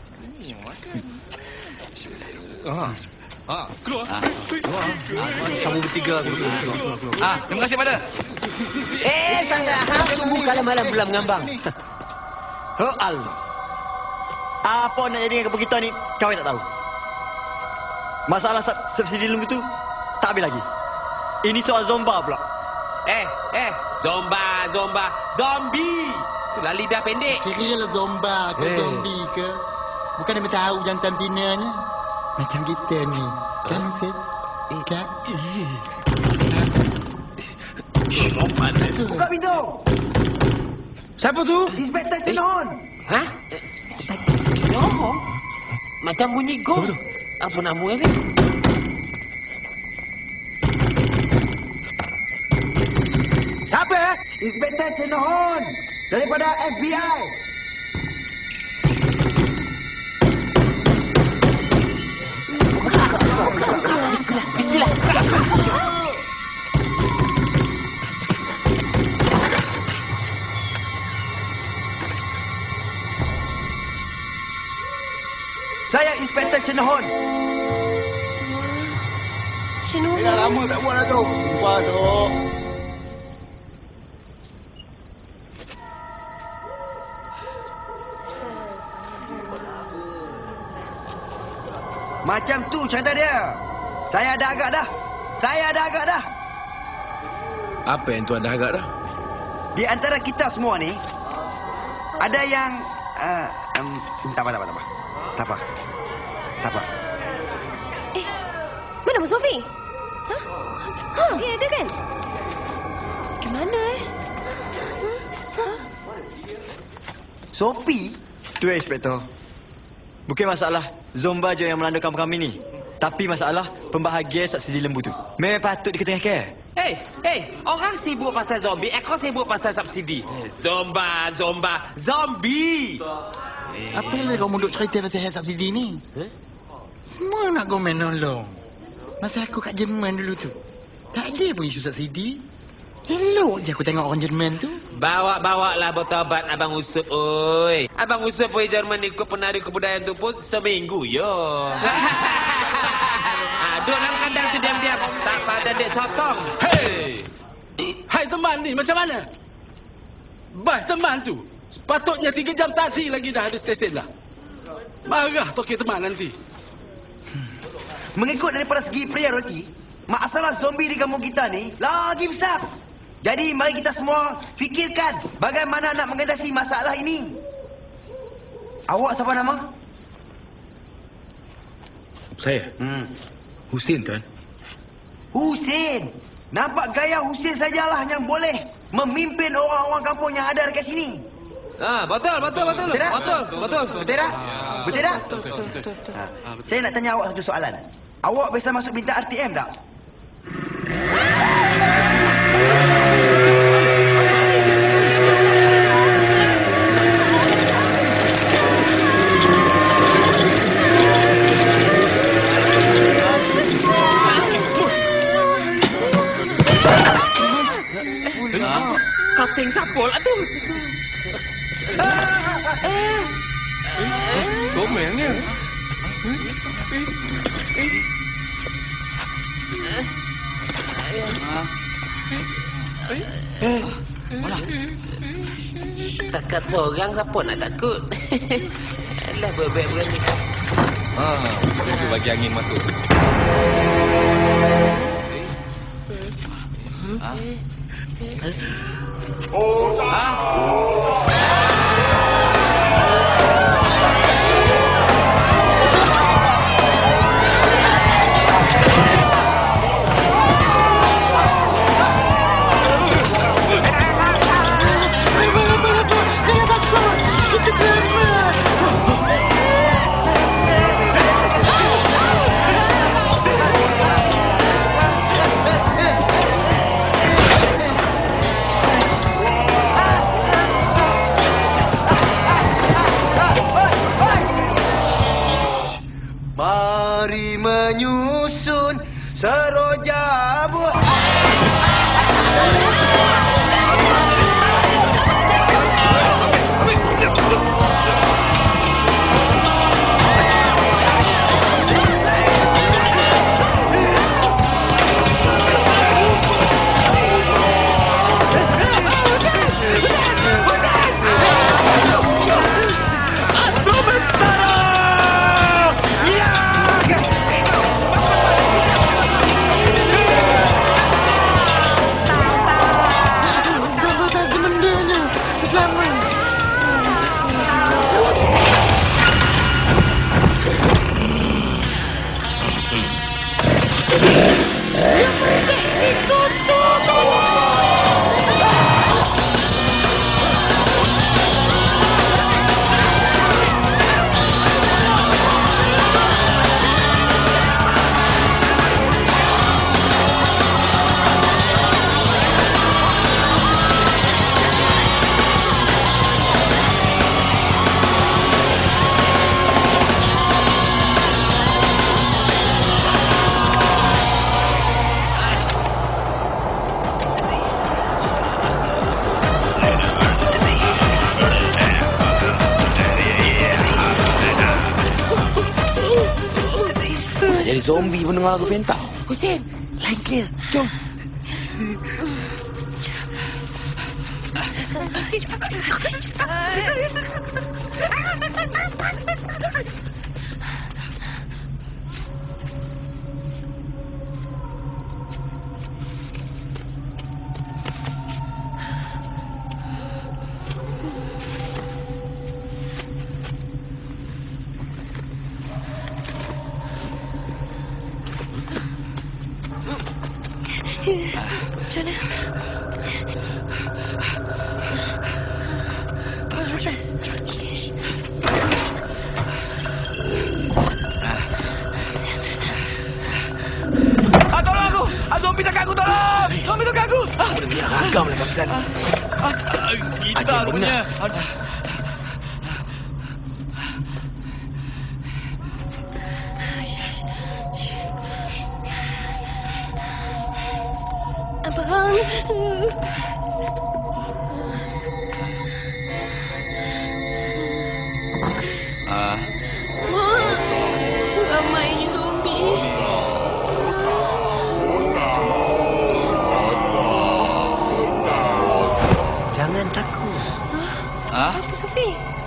Ah. Ah, keluar. Ah. Keluar. Sama bertiga. Ah, terima kasih, pada. Eh, sangka hang tunggu kalau malam bulan mengambang. Ho Allah. Apa nak jadi dengan kita ni, kau tak tahu. Masalah subsidi lembu tu tak habis lagi. Ini soal zomba pula. Eh, eh, zomba, zomba, zombie. Itulah lidah pendek. Kira-kira zomba ke Eh. zombie ke. Bukan dia tahu jantan betinanya. Macam kita ni. Kan, Sid? Kan? Buka pintu. Siapa tu? Inspektor Cenohon. Hah? Inspektor Cenohon? Macam bunyi gong. Apa nama ni? Siapa? Inspektor Cenohon. daripada F B I. Bismillah, bismillah. Saya Inspektor Shenohon. Shenohon. Dah lama tak buat dah tu. Lupa tu. Macam tu cerita dia. Saya ada agak dah. Saya ada agak dah. Apa yang tuan dah agak dah? Di antara kita semua ni, ada yang... Uh, um, tak apa, tak apa, tak apa. Tak apa. Tak apa. Eh, mana Abang Sofi? Hah? Hah? Eh, ada kan? Gimana eh? Hah? Sophie? Tu ya, Inspektor. Bukan masalah zomba je yang melandakan kami ni. Tapi masalah pembahagian subsidi lembu tu. Memang patut diketengahkan. Hei, hei, orang sibuk pasal zombie, aku sibuk pasal subsidi. Zomba, zomba, zombie. Apa yang kau munduk cerita pasal hal subsidi ni? Huh? Semua nak komen nolong. Masa aku kat Jerman dulu tu, tak ada pun isu subsidi. Elok je aku tengok orang Jerman tu. Bawa-bawa lah bertobat Abang Usop, oi. Abang Usop pergi Jerman ikut penari kebudayaan tu pun seminggu, yo. Duduk dalam kandang tu diam-diam. Tak pada dek sotong. Hei! Hai teman ni, macam mana? Bah teman tu, sepatutnya tiga jam tadi lagi dah ada stesen dah. Marah toki teman nanti. Mengikut daripada segi prioriti, masalah zombie di kampung kita ni lagi besar. Jadi mari kita semua fikirkan bagaimana nak mengatasi masalah ini. Awak siapa nama? Saya? Hmm. Husin, tuan. Husin. Nampak gaya Husin sajalah yang boleh memimpin orang-orang kampung yang ada dekat sini. Ah, betul, betul, betul. Betul tak? Betul, betul. Betul tak? Betul tak? Ha. Saya nak tanya awak satu soalan. Awak biasa masuk bintang R T M tak? Kating siapa lah tu? Eh. Someng ni. Eh, malah. Setakat seorang siapa nak takut? Alah bebek berani. Ah, itu bagi angin masuk. Ah. Oh, ah. Mari menyusun seroja buah. jadi zombie pun dengar lagu Fenta. Hussein, line clear. Jom. Macam mana? Atas. Ah, tolong aku! Ah, zombie tangkap aku, tolong! Zombie tangkap aku! Ah, boleh punya ragam lah kapisan. Ah, gitar punya. Abang. Ah. Mak, ramainya zombie. Jangan takut. Ah? Apa, Sofi?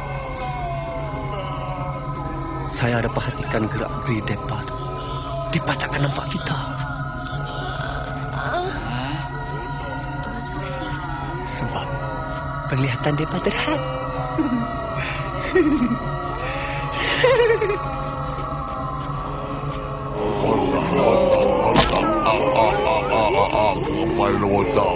Saya ada perhatikan gerak-geri depa tu. Depa takkan nampak kita. Abang Sofi. Sebab penglihatan depa terhad. Kepala otak.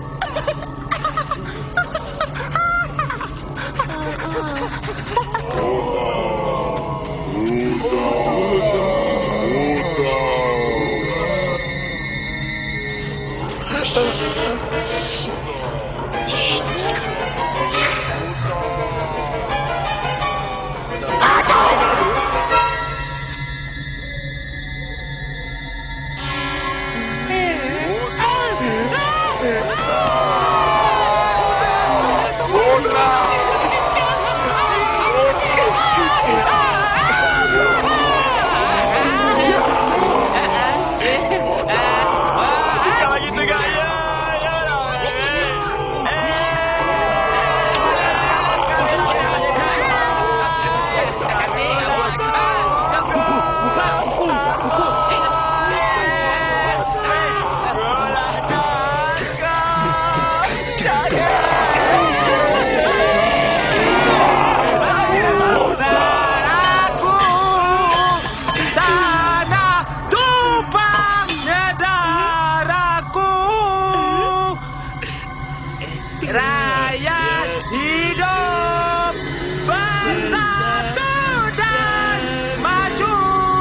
Rakyat hidup bersatu dan maju.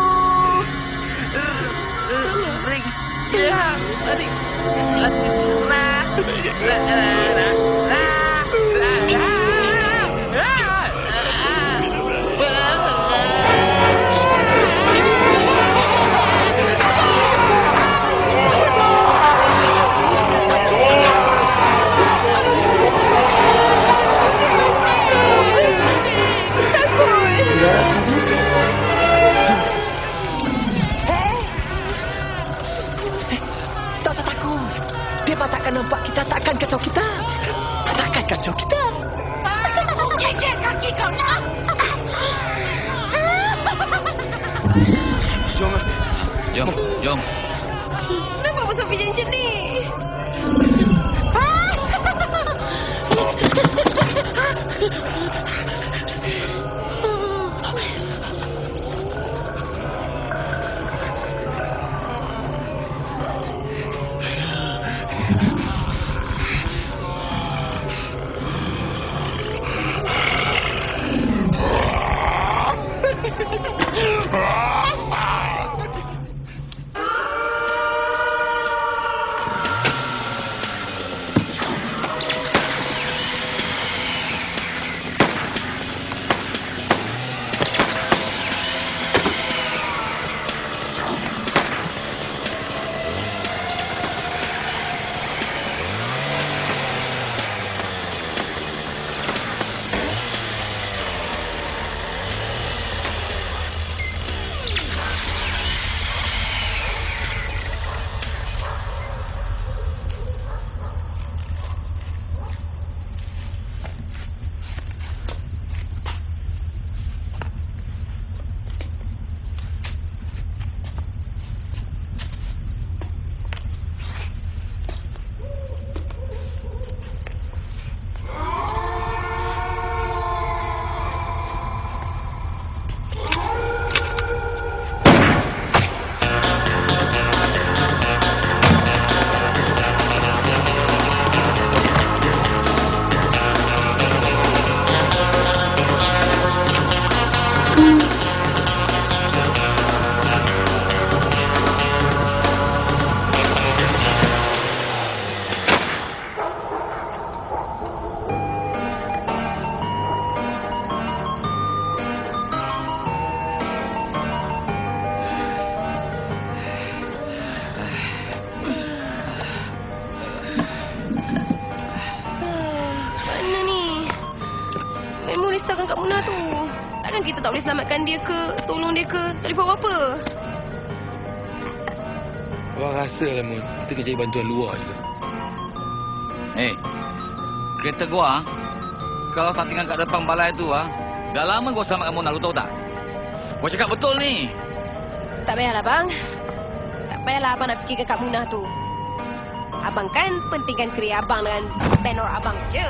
Ring, ya, ring, ra, ra, ra, ra, ra, Depa takkan nampak kita, takkan kacau kita. Takkan kacau kita. Kekek kaki kau nak. Jom. Jom, jom. Kenapa Abang Sofi jadi macam ni? Munah tu. Takkan kita tak boleh selamatkan dia ke, tolong dia ke, tak boleh buat apa-apa. Abang rasa lah, Mun. Kita kena cari bantuan luar juga. Eh, hey, kereta gua, kalau tak tinggal kat depan balai tu, ah, dah lama gua selamatkan Mona, lu tahu tak? Gua cakap betul ni. Tak payahlah, bang. Tak payahlah abang nak fikirkan Kak Munah tu. Abang kan pentingkan kerja abang dengan tenor abang je.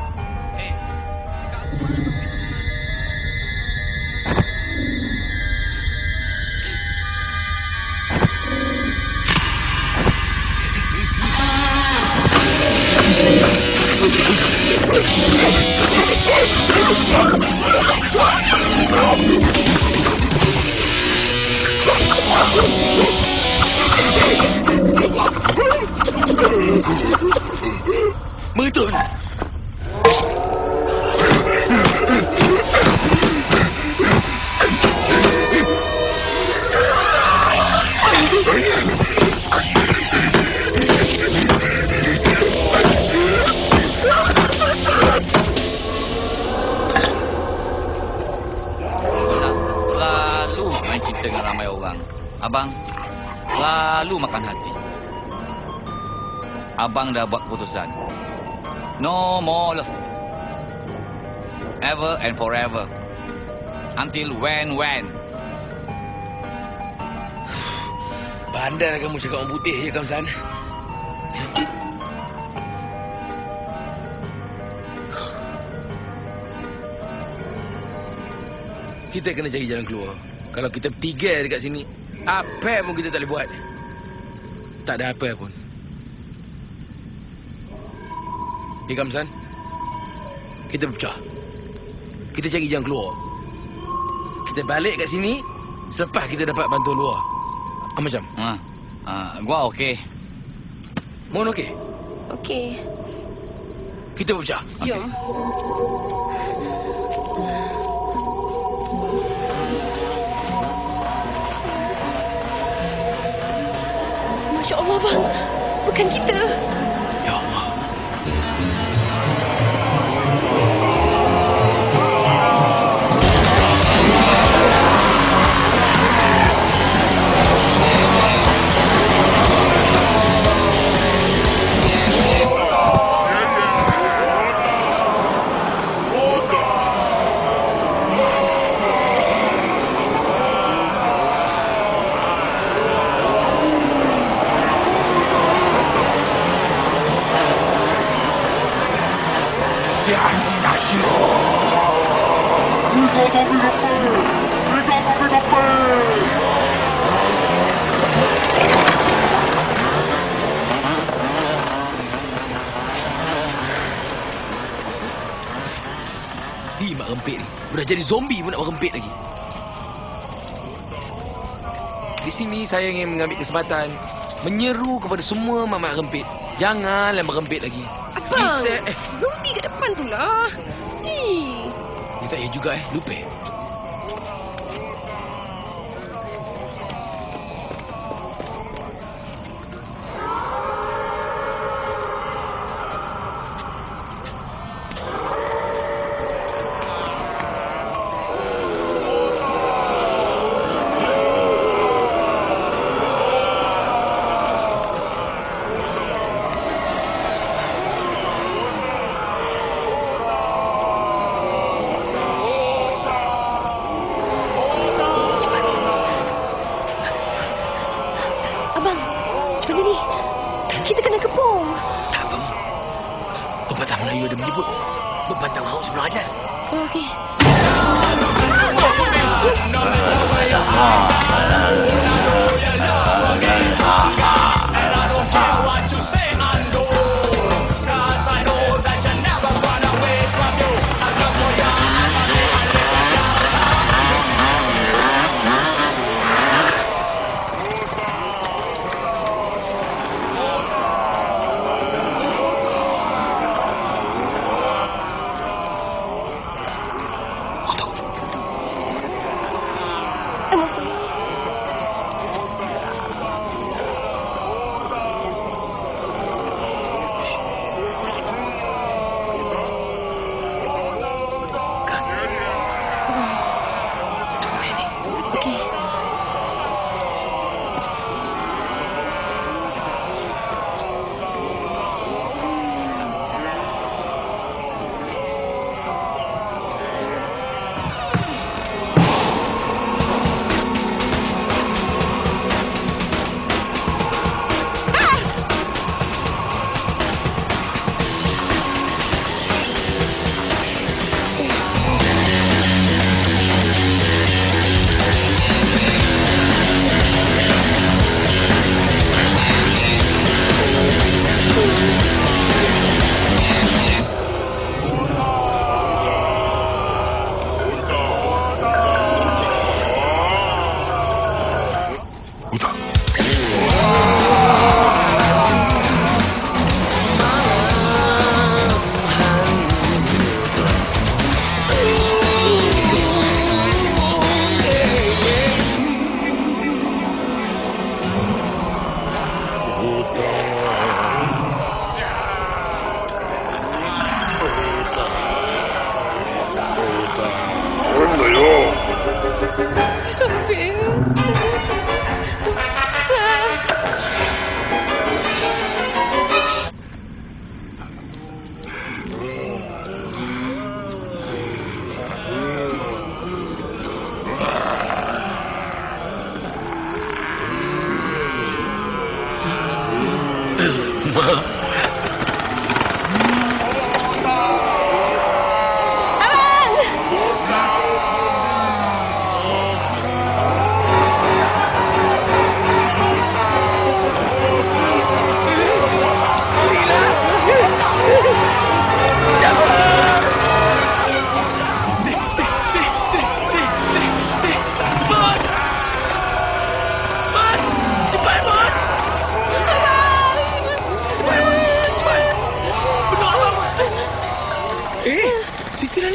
Betul. Lalu main cinta dengan ramai orang. Abang lalu makan hati. Abang dah buat keputusan. No more love. Ever and forever. Until when, when. Bandar kamu cakap orang putih je, Kamsan. Kita kena cari jalan keluar. Kalau kita bertiga dekat sini, apa pun kita tak boleh buat. Tak ada apa pun. Eh, Kamsan, kita berpecah. Kita cari jalan keluar. Kita balik kat sini selepas kita dapat bantuan luar. Ah, macam? Ha. Ah, gua okey. Mon okey? Okey. Kita berpecah. Jom. Masya Allah, bang. Bukan kita. Ya Allah. Hi, mak rempit ni. Dah jadi zombie pun nak berempit lagi. Di sini saya ingin mengambil kesempatan menyeru kepada semua mak-mak rempit. Janganlah berempit lagi. Abang, Kita, eh. zombie kat depan tu lah. Ih. Dia tak ya juga eh. Lupa.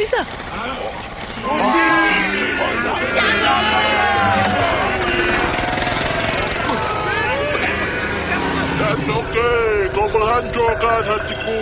Lisa. Datuk-K, kau menghancurkan hatiku.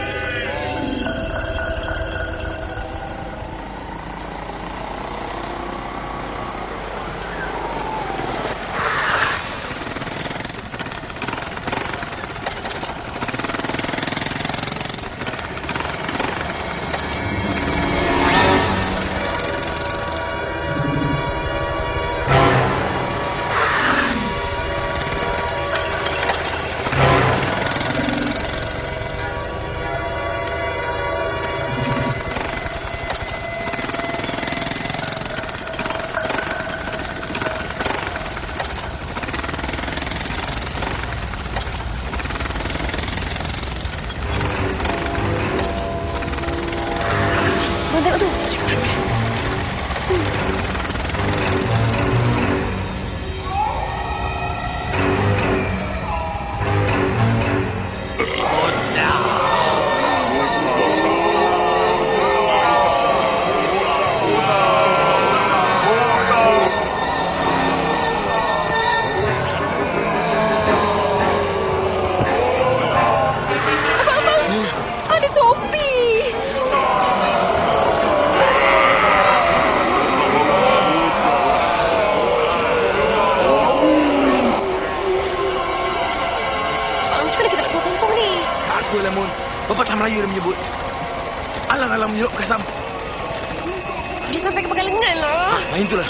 Pepatah Melayu dia menyebut alang-alang menyerap kasam. Dia sampai ke pakai lengan lah. Main itulah.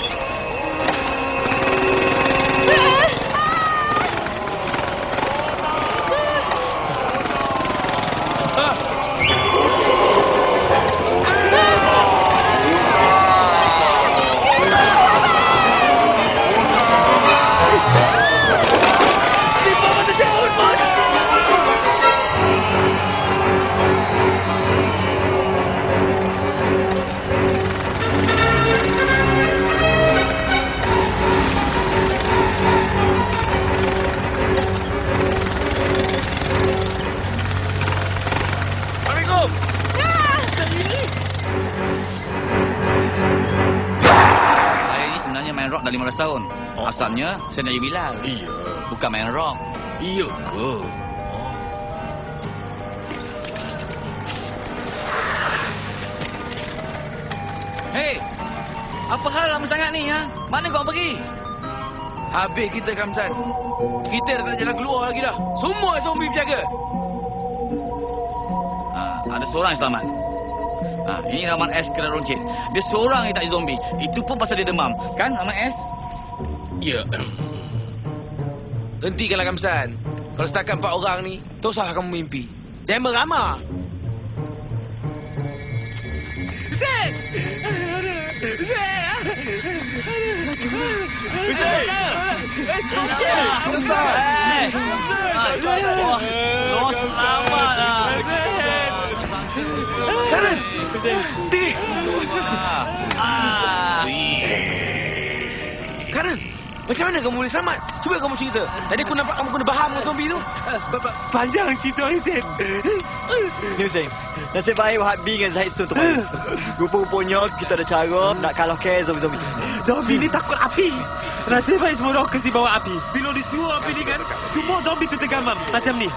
Dah lima belas tahun. Oh. Asalnya saya nak Bilal. Iya. Bukan main rock. Iya ke? Hei, apa hal lama sangat ni ha? Mana kau pergi? Habis kita Kamsan. Kita dah tak jalan keluar lagi dah. Semua zombie berjaga. Ha, ada seorang yang selamat. Ha, ini Rahman S kena runcit. Dia seorang yang tak jadi zombie. Itu pun pasal dia demam. Kan Rahman S? Ya. Hentikanlah Kamsan. Kalau setakat empat orang ni, tak usahlah kamu mimpi. Dan beramah. Zain! Zain! Zain! Zain! Lo selamat lah. Karen! Di! Karen! Macam mana kamu boleh selamat? Cuba kamu cerita. Tadi aku nampak kamu kena baham dengan zombie tu. Panjang cerita Hussein. Ni Hussein. Nasib baik Wahabi dengan Zahid Sun tu. Rupa-rupanya kita ada cara nak kalahkan zombie-zombie tu semua. Zombie ni takut api. Nasib baik semua orang kasi bawa api. Bila disuruh api ni kan, semua zombie tu tergamam. Macam ni.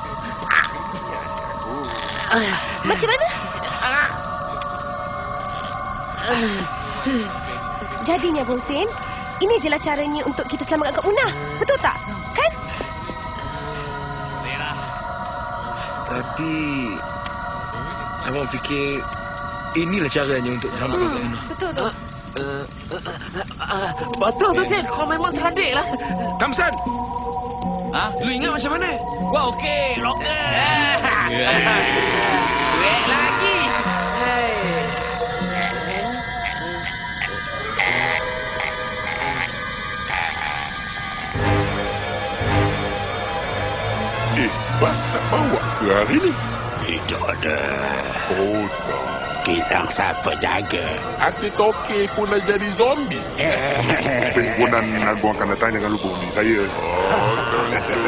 Macam mana? Jadinya Hussein, ini jelah caranya untuk kita selamatkan Kak Munah. Betul tak? Kan? Tapi abang fikir inilah caranya untuk selamatkan Kak Munah. Betul tu. Uh, uh, uh, uh, betul tu Sen, kau memang cerdik lah. Kamsan! Ha? Lu ingat macam mana? Wah okey, roket. Duit lagi. Eh, bas tak bawa ke hari ni? Tidak ada. Oh, tak. Kita siapa jaga? Hati Toke pun dah jadi zombie. Perhimpunan Agung akan datang, jangan lupa undi saya. Oh, tentu.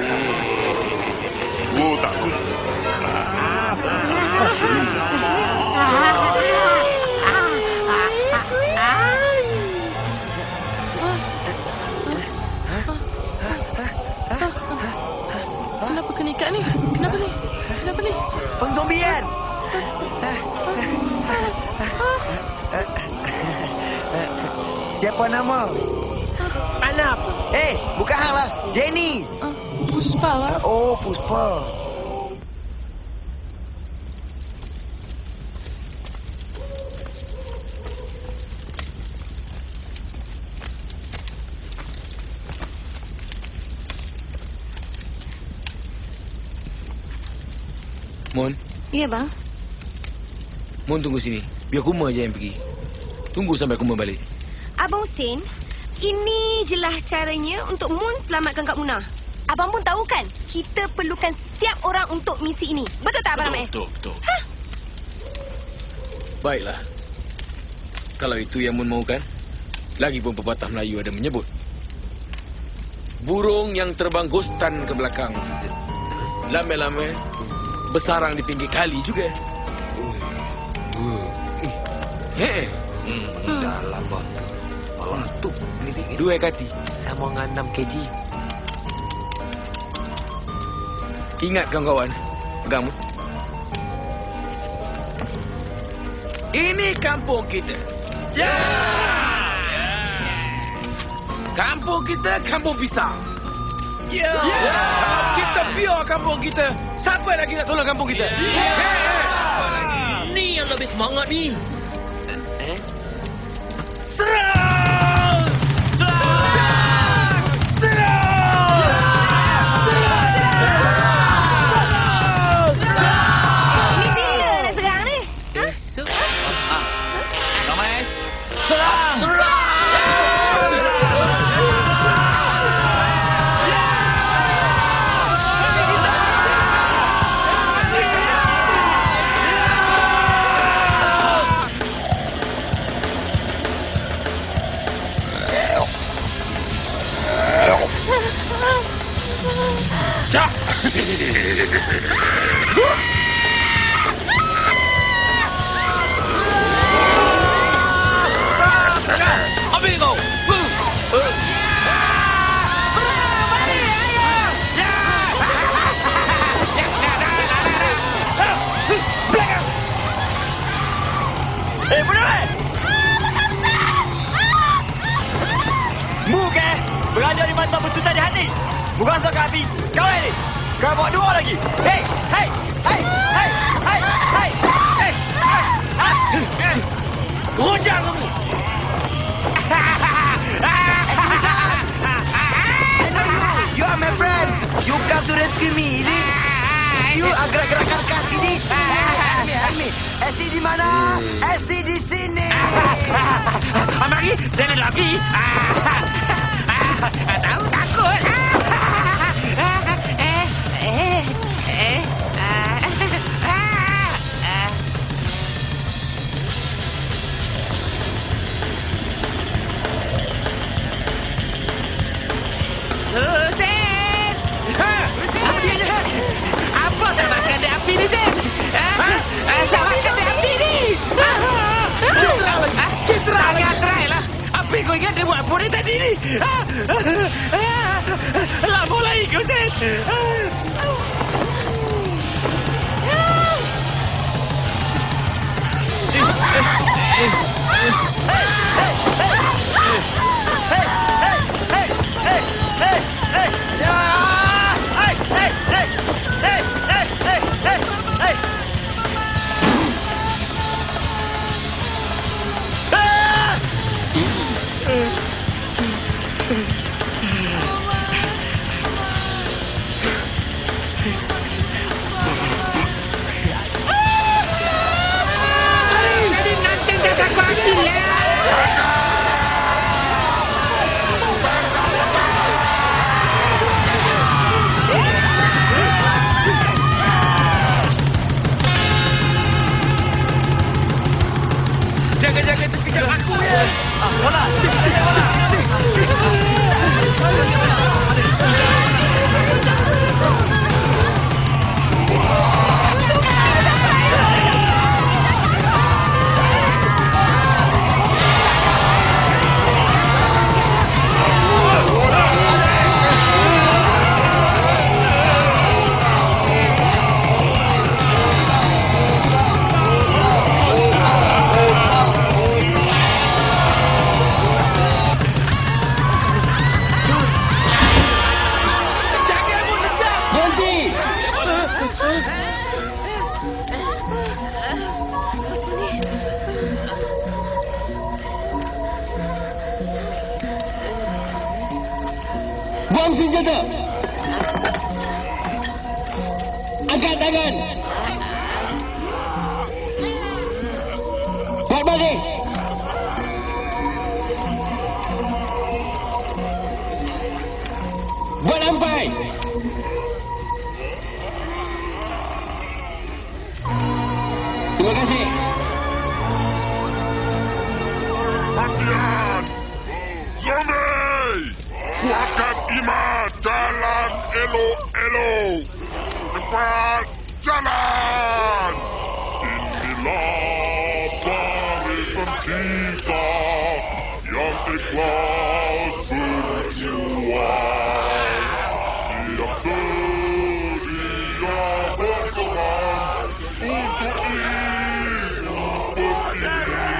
Oh, tak tu. Kak ni, kenapa ni? Kenapa ni? Pengzombie kan? Siapa nama? Anak. Eh, bukan hang lah. Jenny. Uh, Puspa lah. Uh, oh, Puspa. Mon. Ya, bang. Mon tunggu sini. Biar Kuma je yang pergi. Tunggu sampai Kuma balik. Abang Hussein, ini jelah caranya untuk Mun selamatkan Kak Munah. Abang pun tahu kan, kita perlukan setiap orang untuk misi ini. Betul tak, Abang Ramesh? Betul, betul. Ha? Baiklah. Kalau itu yang Mun mahukan, lagipun pepatah Melayu ada menyebut, burung yang terbang gostan ke belakang, lame-lame bersarang di pinggir kali juga. Hei. Hmm, dalam bang. Malah tu lirik dua kati sama dengan enam kilogram. Ingat kawan-kawan, pegang. Ini kampung kita. Ya. Kampung kita kampung pisang. Ya. Ya. Kalau kita biar kampung kita, siapa lagi nak tolong kampung kita? Ya. Siapa lagi? Ni yang lebih semangat ni. Eh? Serang! Serang! Serang! Serang! Ini bila nak serang ni? Esok. Ramesh. Serang! Serang! Cak! Ambil kau! Eh, benar eh? Mu ke? Berada di mata bersuta di hati. Bukan sok api. Kau ini. Kau bawa dua lagi. Hei, hei, hei, hei, hei, hei, hei, hei. Rojang kamu. I know you. You are my friend. You come to rescue me, is it? You gerak-gerak karkas, is it? Ami, Ami. Esi di mana? Esi di sini. Mari, jangan lagi. Tahu takut. Eh, eh, eh. Hussein! Apa terbakar di api ni, Zen? Terbakar di api ni! Citra lagi! Citra lagi! Try lah! Apa kau ingat dia buat apa ni tadi ni? Lama lagi kau, Zen! Jaga-jaga tu kejar aku ya. Ah, bola. Buang senjata. Angkat tangan. Buat bagi. Buat lampai. Terima kasih. Bagian zombie, kuatkan iman, jalan elok-elok, cepat jalan. Inilah barisan kita yang ikhlas berjuang, yang sedia berkorban untuk hidup beriman.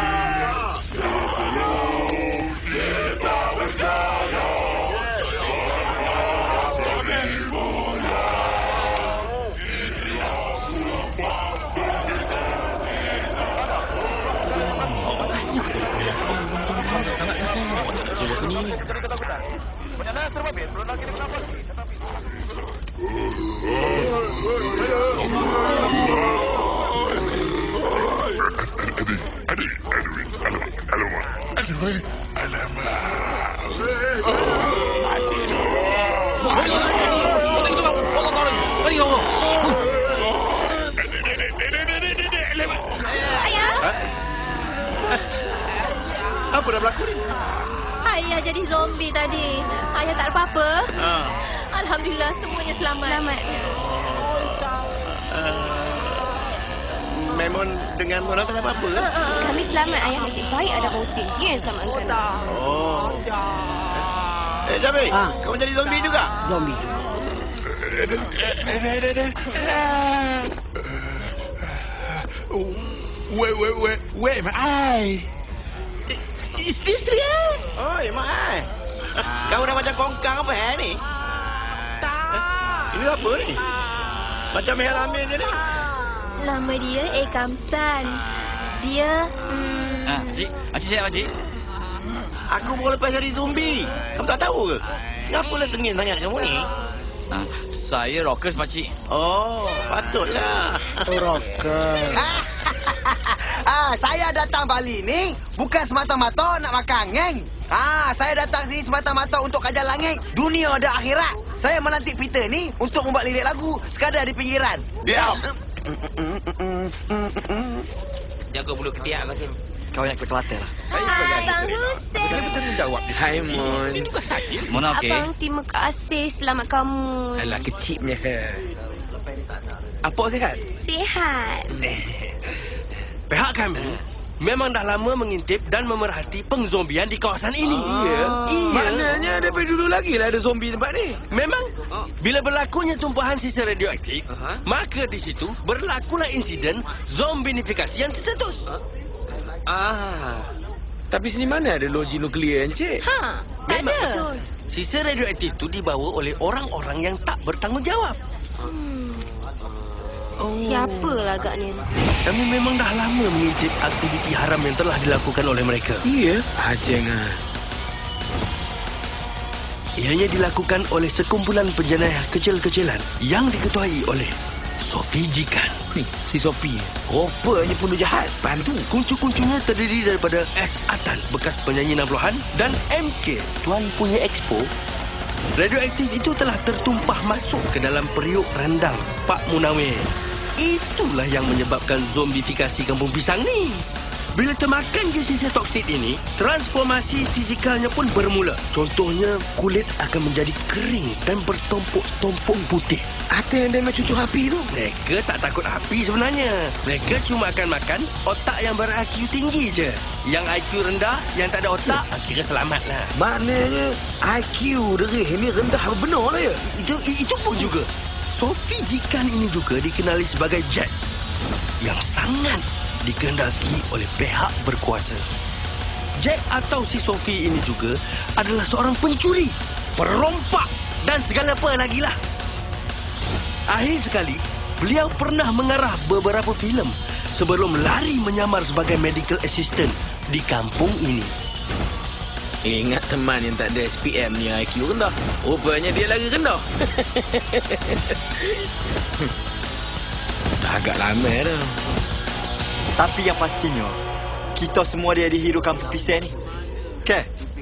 Sebelum kita berjaya, jangan bermulia. Inilah sumpah kita. Sangat kakak. Coba sini. Adik, adik, adik, alamak, alamak, aduh, alamak. Apa dah berlaku ni? Ayah jadi zombie tadi. Ayah tak ada apa-apa. Ha. Alhamdulillah, semuanya selamat. Selamat. Memang dengan orang tak ada apa-apa ke? Kami selamat. Ayah nasib baik ada Husin. Dia yang selamatkan. Oh. Eh, Jabi, Ah. kamu jadi zombie juga? Zombie juga. Wait, wait, wait, wait, my eye. Isteri kan? Oh, ya mak ai. Kau dah macam kongkang apa eh ni? Tak. Ini apa ni? Macam Mehel Amin je ni. Nama dia A. Kamsan. Dia... Hmm, Ah, Cik. Makcik siap, Makcik. Aku baru lepas dari zombie. Kamu tak tahu ke? Kenapa lah tengil sangat kamu ni? Ah, saya rockers, Makcik. Oh, patutlah. Oh, rocker. Ah, saya datang Bali ni bukan semata-mata nak makan ngeng. Ah, saya datang sini semata-mata untuk kajar langit, dunia dan akhirat. Saya melantik Peter ni untuk membuat lirik lagu sekadar di pinggiran. Diam. Jaga bulu ketiak kau, Sim. Kau yang kekelate lah. Saya sebagai Abang Husin. Betul-betul jawab dia. Simon. Ini juga saya. Mona okey. Abang, terima kasih. Selamat kamu. Alah, kecilnya. Apa sihat? Sihat. Pihak kami memang dah lama mengintip dan memerhati pengzombian di kawasan ini. Iya. Iya. Maknanya daripada dulu lagi lah ada zombie tempat ni. Memang bila berlakunya tumpahan sisa radioaktif, maka di situ berlakulah insiden zombinifikasi yang tercetus. Ah. Tapi sini mana ada loji nuklear, Encik? Ha, tak Memang ada. betul. Sisa radioaktif itu dibawa oleh orang-orang yang tak bertanggungjawab. Siapa agaknya? Kami memang dah lama mengintip aktiviti haram yang telah dilakukan oleh mereka. Iya. Ajengan. Ianya dilakukan oleh sekumpulan penjenayah kecil-kecilan yang diketuai oleh Sophie Jikan. Ni, si Sophie. Rupanya pun jahat. Bantu. Kuncu-kuncunya terdiri daripada S. Atan, bekas penyanyi enam puluhan, dan M K, tuan punya expo. Radioaktif itu telah tertumpah masuk ke dalam periuk rendang Pak Munawir. Itulah yang menyebabkan zombifikasi Kampung Pisang ni. Bila termakan je sisa toksid ini, transformasi fizikalnya pun bermula. Contohnya, kulit akan menjadi kering dan bertumpuk-tumpuk putih. Ada yang demam cucuk api tu. Mereka tak takut api sebenarnya. Mereka cuma akan makan otak yang ber-I Q tinggi je. Yang I Q rendah, yang tak ada otak, kira selamatlah. Maknanya I Q derih ni rendah benar lah ya. Itu itu pun juga. Sophie Jikan ini juga dikenali sebagai Jack yang sangat dikehendaki oleh pihak berkuasa. Jack atau si Sophie ini juga adalah seorang pencuri, perompak dan segala apa lagi lah. Akhir sekali, beliau pernah mengarah beberapa filem sebelum lari menyamar sebagai medical assistant di kampung ini. Ingat teman yang tak ada S P M ni I Q rendah. Rupanya dia lagi rendah. Dah agak lama dah. Tapi yang pastinya, kita semua dia di hero kampung Pisang ni. Okey?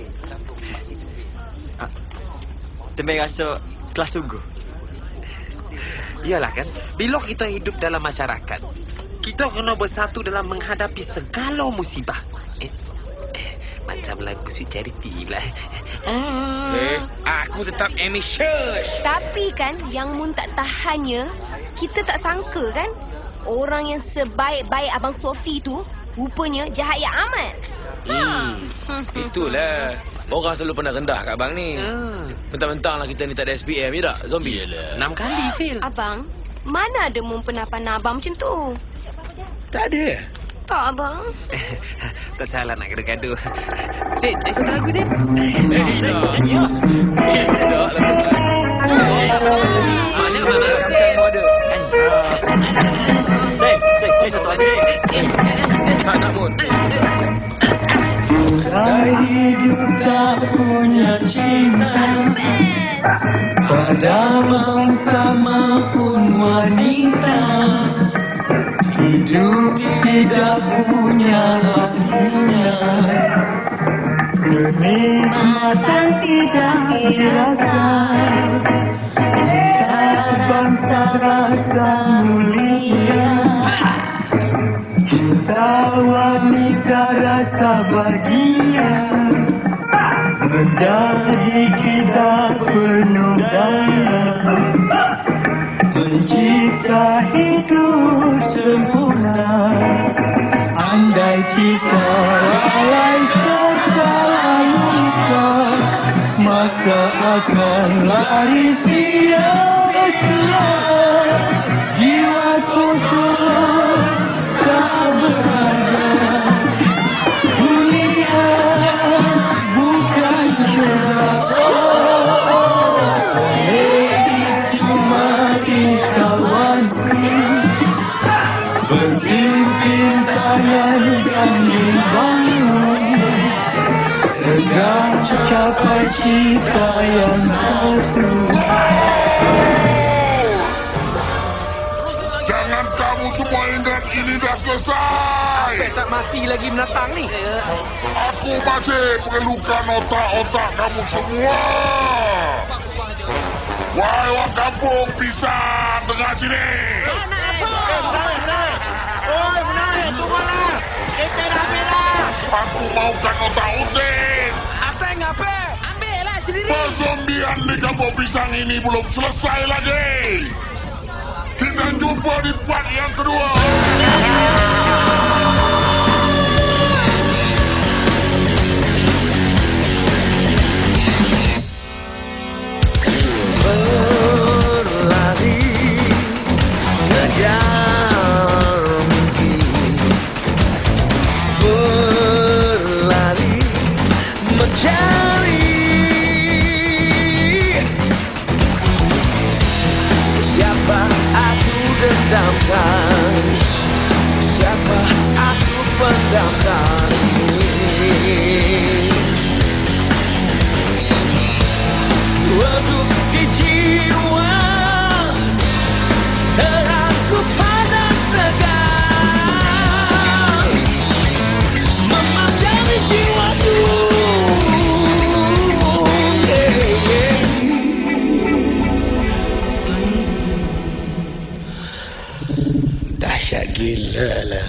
Ah, Temui rasa kelas sungguh. Iyalah kan, bila kita hidup dalam masyarakat, kita kena bersatu dalam menghadapi segala musibah. Eh, eh macam lagu Sweet Charity pula. Eh, aku tetap ambitious. Tapi kan, yang mun tak tahannya, kita tak sangka kan, orang yang sebaik-baik Abang Sofi tu, rupanya jahat yang amat. Hmm, itulah. Orang selalu pernah rendah kat abang ni. Mentang-mentang lah kita ni tak ada S P M, ya tak? Zombie. Yalah. Enam kali fail. Abang, mana ada mun pernah pandang abang macam tu? Tak ada. Tak, abang. Tak salah nak gaduh-gaduh. Sin, ada satu lagu, Sin. Eh, Ina. Ya. Tak lah tu. Mana, mana? Saya mau ada. Sin, Sin, ni satu lagi. Tak nak pun. Dah hidup tak punya cinta pada bangsa maupun wanita. Hidup tidak punya artinya, kenikmatan tidak dirasa. Cinta bangsa-bangsa mulia, cinta wanita rasa bahagia, mendari kita penuh daya, mencipta hidup sempurna. Andai kita lalai segala luka, masa akan lari sia-sia. Jiwa kosong tak berharga, dunia bukan surga. Cuma kawanku berpimpin tangan dan dibangun, segera capai cita yang satu. Jangan kamu semua ingat ini dah selesai. Sampai tak mati lagi menatang ni. Aku masih perlukan otak-otak kamu semua. Wahai orang kampung Pisang, dengar sini. Oi, menarik, tunggulah. Kita dah ambil dah. Aku maukan otak Usin. Atai ngapa? Ambil lah sendiri. Perzombian di kampung Pisang ini belum selesai lagi. Kita jumpa di part yang kedua. Berlari kejar mimpi, berlari mencari siapa aku dendamkan, siapa aku pendamkan ini. Waduk di jiwa, terangku pandang segar, memanjari jiwaku. Yeah, yeah. Dahsyat gila lah.